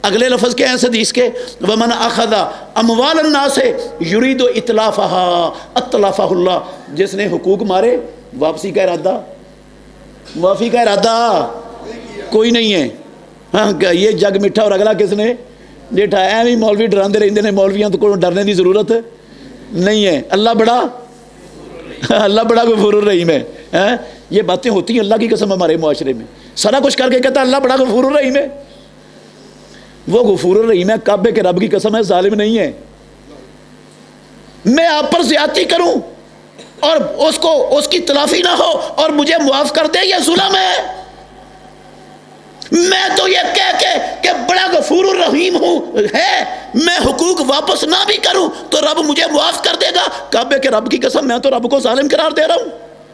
اگلے لفظ کیا ہے اس حدیث کے؟ وَمَنْ أَخَذَ أَمْوَالَ النَّاسِ يُرِيدُ إِتْلَافَهَا أَتْلَافَهُ اللَّهُ، جس نے حقوق مارے واپسی کا ارادہ، معافی کا ارادہ کوئی نہیں ہے. ہاں یہ جگ میٹھا اور اگلا کس نے ڈیٹھا. ایویں مولوی ڈراندے رہندے نے، مولویاں تو کوئی ڈرنے کی ضرورت نہیں ہے. اللہ بڑا اللہ بڑا غفور الرحیم ہے. یہ باتیں ہوتی ہیں اللہ کی قسم ہمارے معاشرے میں. سارا کچھ کر کے کہتا ہے اللہ بڑا غفور الرحیم ہے. وہ غفور الرحیم ہے، کعبے کے رب کی قسم ہے ظالم نہیں ہے. میں آپ پر زیادتی کروں اور اس کو اس کی تلافی نہ ہو اور مجھے معاف کر دے، یہ ظلم ہے. میں تو یہ کہہ کے کہ بڑا غفور الرحیم ہوں ہے، میں حقوق واپس نہ بھی کروں تو رب مجھے معاف کر دے گا. کعبے کے رب کی قسم میں تو رب کو ظالم قرار دے رہا ہوں.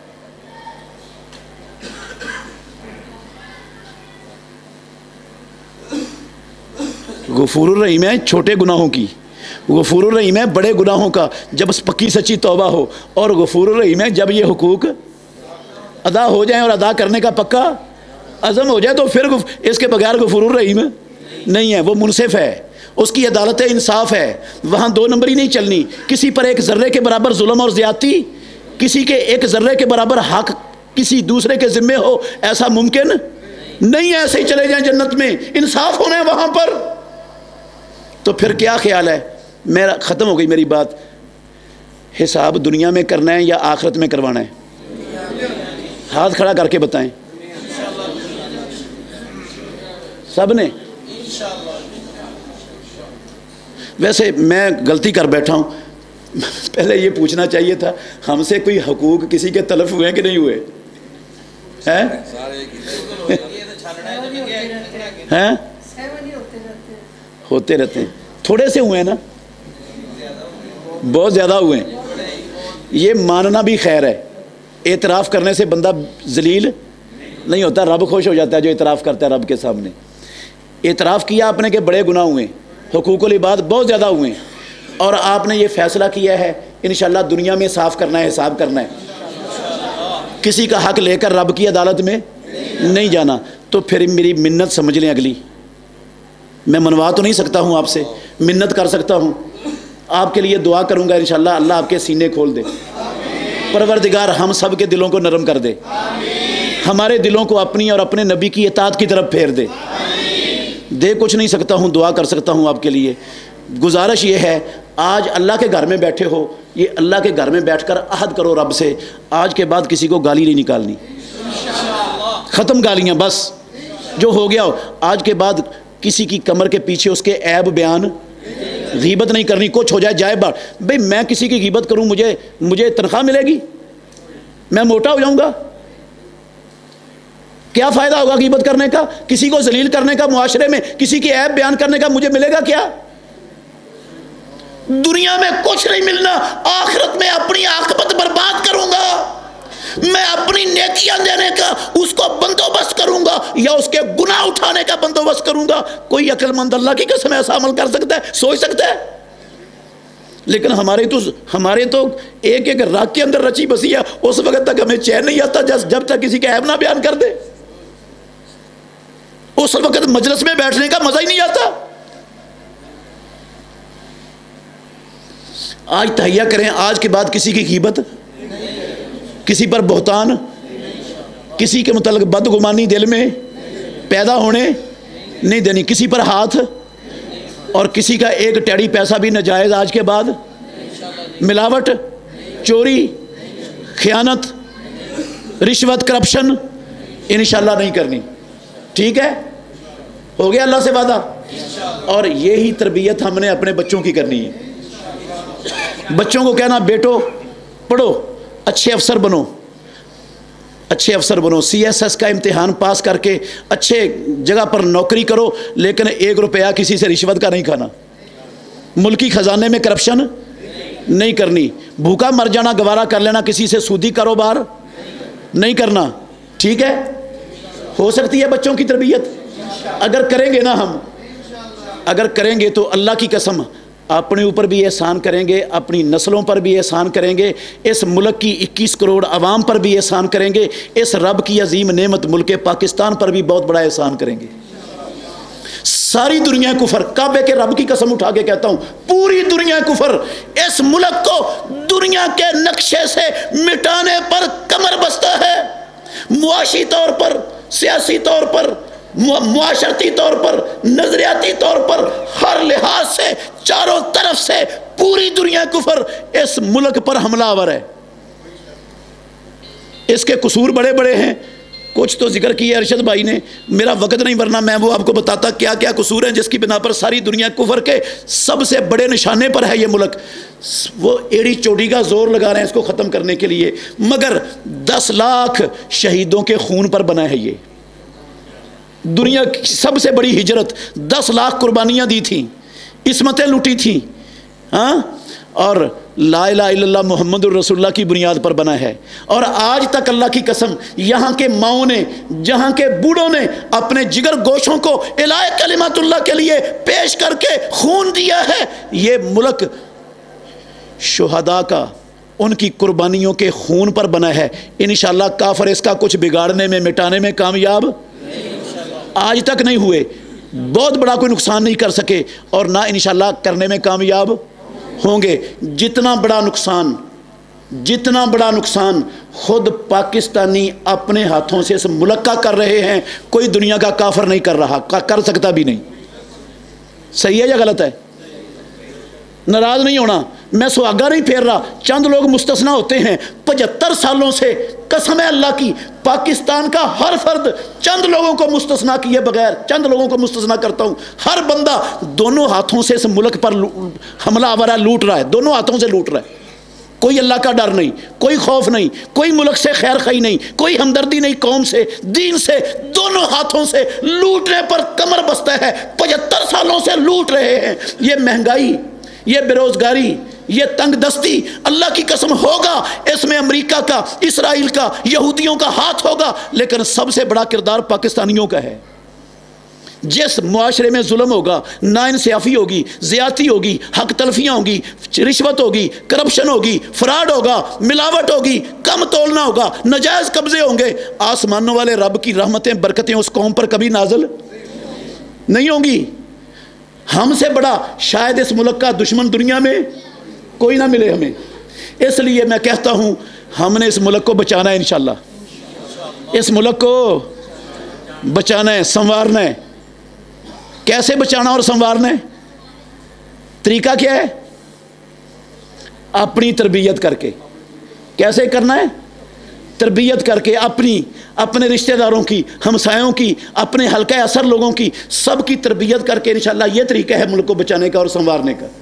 غفور الرحیم ہے چھوٹے گناہوں کی، غفور الرحیم ہے بڑے گناہوں کا جب پکی سچی توبہ ہو، اور غفور الرحیم ہے جب یہ حقوق ادا ہو جائیں اور ادا کرنے کا پکا عزم ہو جائے تو پھر اس کے بغیر غفور الرحیم نہیں ہے. وہ منصف ہے، اس کی عدالت انصاف ہے، وہاں دو نمبری نہیں چلنی. کسی پر ایک ذرے کے برابر ظلم اور زیادتی، کسی کے ایک ذرے کے برابر حق کسی دوسرے کے ذمے ہو، ایسا ممکن نہیں ہے. ایسے ہی چلے جائیں جنت میں، انصاف ہونا ہے وہاں پر. تو پھر کیا خیال ہے؟ میرا ختم ہو گئی میری بات. حساب دنیا میں کرنا ہے یا آخرت میں کروانا ہے؟ ہاتھ کھڑا کر کے بتائیں سب نے. ویسے میں غلطی کر بیٹھا ہوں، پہلے یہ پوچھنا چاہیے تھا ہم سے کوئی حقوق کسی کے تلف ہوئے ہیں کہ نہیں ہوئے ہیں؟ ہیں ہوتے رہتے ہیں. تھوڑے سے ہوئے ہیں نا، بہت زیادہ ہوئے ہیں. یہ ماننا بھی خیر ہے، اعتراف کرنے سے بندہ ذلیل نہیں ہوتا. رب خوش ہو جاتا ہے جو اعتراف کرتا ہے رب کے سامنے. اعتراف کیا آپ نے کہ بڑے گناہ ہوئے، حقوق العباد بہت زیادہ ہوئے ہیں، اور آپ نے یہ فیصلہ کیا ہے انشاءاللہ دنیا میں صاف کرنا ہے، حساب کرنا ہے، کسی کا حق لے کر رب کی عدالت میں نہیں جانا. تو پھر میری منت سمجھ لیں اگلی. میں منوا تو نہیں سکتا ہوں آپ سے، منت کر سکتا ہوں، آپ کے لیے دعا کروں گا انشاءاللہ اللہ آپ کے سینے کھول دے. پروردگار ہم سب کے دلوں کو نرم کر دے، ہمارے دلوں کو اپنی اور اپنے نبی کی اطاعت کی طرف پھیر دے. دے کچھ نہیں سکتا ہوں، دعا کر سکتا ہوں آپ کے لیے. گزارش یہ ہے آج اللہ کے گھر میں بیٹھے ہو، یہ اللہ کے گھر میں بیٹھ کر عہد کرو رب سے، آج کے بعد کسی کو گالی نہیں نکالنی، ختم گالیاں بس، جو ہو گیا ہو. آج کے بعد کسی کی کمر کے پیچھے اس کے عیب بیان، غیبت نہیں کرنی. کچھ ہو جائے جائے بار بھئی میں کسی کی غیبت کروں مجھے مجھے تنخواہ ملے گی؟ میں موٹا ہو جاؤں گا؟ کیا فائدہ ہوگا غیبت کرنے کا، کسی کو ذلیل کرنے کا، معاشرے میں کسی کی عیب بیان کرنے کا؟ مجھے ملے گا کیا؟ دنیا میں کچھ نہیں ملنا، آخرت میں اپنی عاقبت برباد کروں گا. میں اپنی نیکیاں دینے کا اس کو بندوبست کروں گا یا اس کے گناہ اٹھانے کا بندوبست کروں گا. کوئی عقل مند اللہ کی قسم ایسا عمل کر سکتا ہے، سوچ سکتا ہے؟ لیکن ہمارے تو ہمارے تو ایک ایک راگ کے اندر رچی بسی ہے، اس وقت تک ہمیں چین نہیں آتا جب تک کسی کا عیب نہ بیان کر دے. اس وقت مجلس میں بیٹھنے کا مزہ ہی نہیں آتا. آج تہیہ کریں، آج کے بعد کسی کی غیبت، کسی پر بہتان، کسی کے متعلق بدگمانی دل میں پیدا ہونے نہیں دینی. کسی پر ہاتھ اور کسی کا ایک ٹیڑی پیسہ بھی ناجائز آج کے بعد. ملاوٹ، چوری، خیانت، رشوت، کرپشن انشاءاللہ نہیں کرنی. ٹھیک ہے، ہو گیا اللہ سے وعدہ. اور یہی تربیت ہم نے اپنے بچوں کی کرنی ہے. بچوں کو کہنا بیٹو پڑھو، اچھے افسر بنو، اچھے افسر بنو، سی ایس ایس کا امتحان پاس کر کے اچھے جگہ پر نوکری کرو، لیکن ایک روپیہ کسی سے رشوت کا نہیں کھانا، ملکی خزانے میں کرپشن نہیں کرنی، بھوکا مر جانا گوارا کر لینا، کسی سے سودی کاروبار نہیں کرنا. ٹھیک ہے، ہو سکتی ہے بچوں کی تربیت اگر کریں گے نا. ہم اگر کریں گے تو اللہ کی قسم اپنے اوپر بھی احسان کریں گے، اپنی نسلوں پر بھی احسان کریں گے، اس ملک کی اکیس کروڑ عوام پر بھی احسان کریں گے، اس رب کی عظیم نعمت ملک پاکستان پر بھی بہت بڑا احسان کریں گے. ساری دنیا کفر، کعبے کے رب کی قسم اٹھا کے کہتا ہوں پوری دنیا کفر، اس ملک کو دنیا کے نقشے سے مٹانے پر کمر بستہ ہے، معاشی طور پر، سیاسی طور پر، معاشرتی طور پر، نظریاتی طور پر، ہر لحاظ سے چاروں طرف سے پوری دنیا کفر اس ملک پر حملہ آور ہے۔ اس کے قصور بڑے بڑے ہیں، کچھ تو ذکر کیا ارشد بھائی نے، میرا وقت نہیں ورنہ میں وہ آپ کو بتاتا کیا کیا قصور ہیں جس کی بنا پر ساری دنیا کفر کے سب سے بڑے نشانے پر ہے یہ ملک۔ وہ ایڑی چوٹی کا زور لگا رہے ہیں اس کو ختم کرنے کے لیے، مگر دس لاکھ شہیدوں کے خون پر بنا ہے یہ دنیا کی سب سے بڑی ہجرت، دس لاکھ قربانیاں دی تھیں، عصمتیں لوٹی تھیں، ہاں، اور لا الہ الا اللہ محمد الرسول اللہ کی بنیاد پر بنا ہے۔ اور آج تک اللہ کی قسم یہاں کے ماؤں نے، جہاں کے بوڑھوں نے اپنے جگر گوشوں کو الہ کلمت اللہ کے لیے پیش کر کے خون دیا ہے۔ یہ ملک شہداء کا، ان کی قربانیوں کے خون پر بنا ہے۔ انشاءاللہ کافر اس کا کچھ بگاڑنے میں، مٹانے میں کامیاب آج تک نہیں ہوئے، بہت بڑا کوئی نقصان نہیں کر سکے، اور نہ انشاءاللہ کرنے میں کامیاب ہوں گے۔ جتنا بڑا نقصان جتنا بڑا نقصان خود پاکستانی اپنے ہاتھوں سے اس ملک کا کر رہے ہیں، کوئی دنیا کا کافر نہیں کر رہا، کر سکتا بھی نہیں۔ صحیح ہے یا غلط ہے؟ ناراض نہیں ہونا، میں سہاگا نہیں پھیر رہا، چند لوگ مستثنا ہوتے ہیں۔ پچہتر سالوں سے قسم ہے اللہ کی پاکستان کا ہر فرد چند لوگوں کو مستثنا کیے بغیر، چند لوگوں کو مستثنا کرتا ہوں، ہر بندہ دونوں ہاتھوں سے اس ملک پر حملہ آورہ لوٹ رہا ہے، دونوں ہاتھوں سے لوٹ رہا ہے۔ کوئی اللہ کا ڈر نہیں، کوئی خوف نہیں، کوئی ملک سے خیر خواہی نہیں، کوئی ہمدردی نہیں، قوم سے، دین سے، دونوں ہاتھوں سے لوٹنے پر کمر بستہ ہے۔ پچہتر سالوں سے لوٹ رہے ہیں۔ یہ مہنگائی، یہ بے روزگاری، یہ تنگ دستی، اللہ کی قسم ہوگا اس میں امریکہ کا، اسرائیل کا، یہودیوں کا ہاتھ ہوگا، لیکن سب سے بڑا کردار پاکستانیوں کا ہے۔ جس معاشرے میں ظلم ہوگا، ناانصافی ہوگی، زیادتی ہوگی، حق تلفیاں ہوگی، رشوت ہوگی، کرپشن ہوگی، فراڈ ہوگا، ملاوٹ ہوگی، کم تولنا ہوگا، نجائز قبضے ہوں گے، آسمانوں والے رب کی رحمتیں، برکتیں اس قوم پر کبھی نازل نہیں ہوں گی۔ ہم سے بڑا شاید اس ملک کا دشمن دنیا میں کوئی نہ ملے ہمیں۔ اس لیے میں کہتا ہوں ہم نے اس ملک کو بچانا ہے، انشاءاللہ اس ملک کو بچانا ہے، سنوارنا ہے۔ کیسے بچانا اور سنوارنا ہے؟ طریقہ کیا ہے؟ اپنی تربیت کر کے۔ کیسے کرنا ہے؟ تربیت کر کے، اپنی، اپنے رشتہ داروں کی، ہمسایوں کی، اپنے حلقہ اثر لوگوں کی، سب کی تربیت کر کے انشاءاللہ یہ طریقہ ہے ملک کو بچانے کا اور سنوارنے کا۔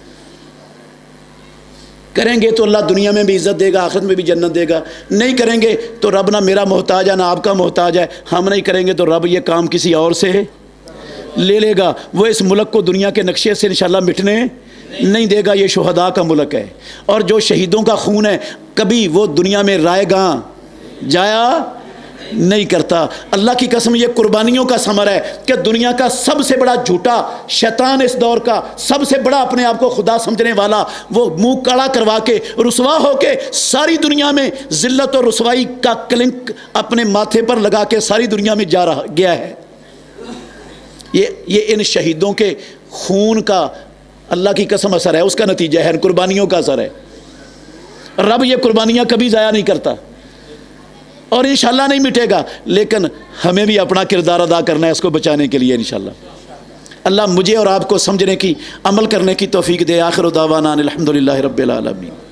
کریں گے تو اللہ دنیا میں بھی عزت دے گا، آخرت میں بھی جنت دے گا۔ نہیں کریں گے تو رب نہ میرا محتاج ہے نہ آپ کا محتاج ہے۔ ہم نہیں کریں گے تو رب یہ کام کسی اور سے لے لے گا۔ وہ اس ملک کو دنیا کے نقشے سے انشاءاللہ مٹنے نہیں دے گا۔ یہ شہداء کا ملک ہے، اور جو شہیدوں کا خون ہے کبھی وہ دنیا میں رائے گاں جایا نہیں کرتا۔ اللہ کی قسم یہ قربانیوں کا ثمر ہے کہ دنیا کا سب سے بڑا جھوٹا شیطان، اس دور کا سب سے بڑا اپنے آپ کو خدا سمجھنے والا، وہ منہ کڑا کروا کے، رسوا ہو کے ساری دنیا میں ذلت اور رسوائی کا کلنک اپنے ماتھے پر لگا کے ساری دنیا میں جا رہا گیا ہے۔ یہ یہ ان شہیدوں کے خون کا اللہ کی قسم اثر ہے، اس کا نتیجہ ہے، ان قربانیوں کا اثر ہے۔ رب یہ قربانیاں کبھی ضائع نہیں کرتا، اور انشاءاللہ نہیں مٹے گا، لیکن ہمیں بھی اپنا کردار ادا کرنا ہے اس کو بچانے کے لیے انشاءاللہ۔ اللہ مجھے اور آپ کو سمجھنے کی، عمل کرنے کی توفیق دے۔ آخر دعوانا الحمدللہ رب العالمین۔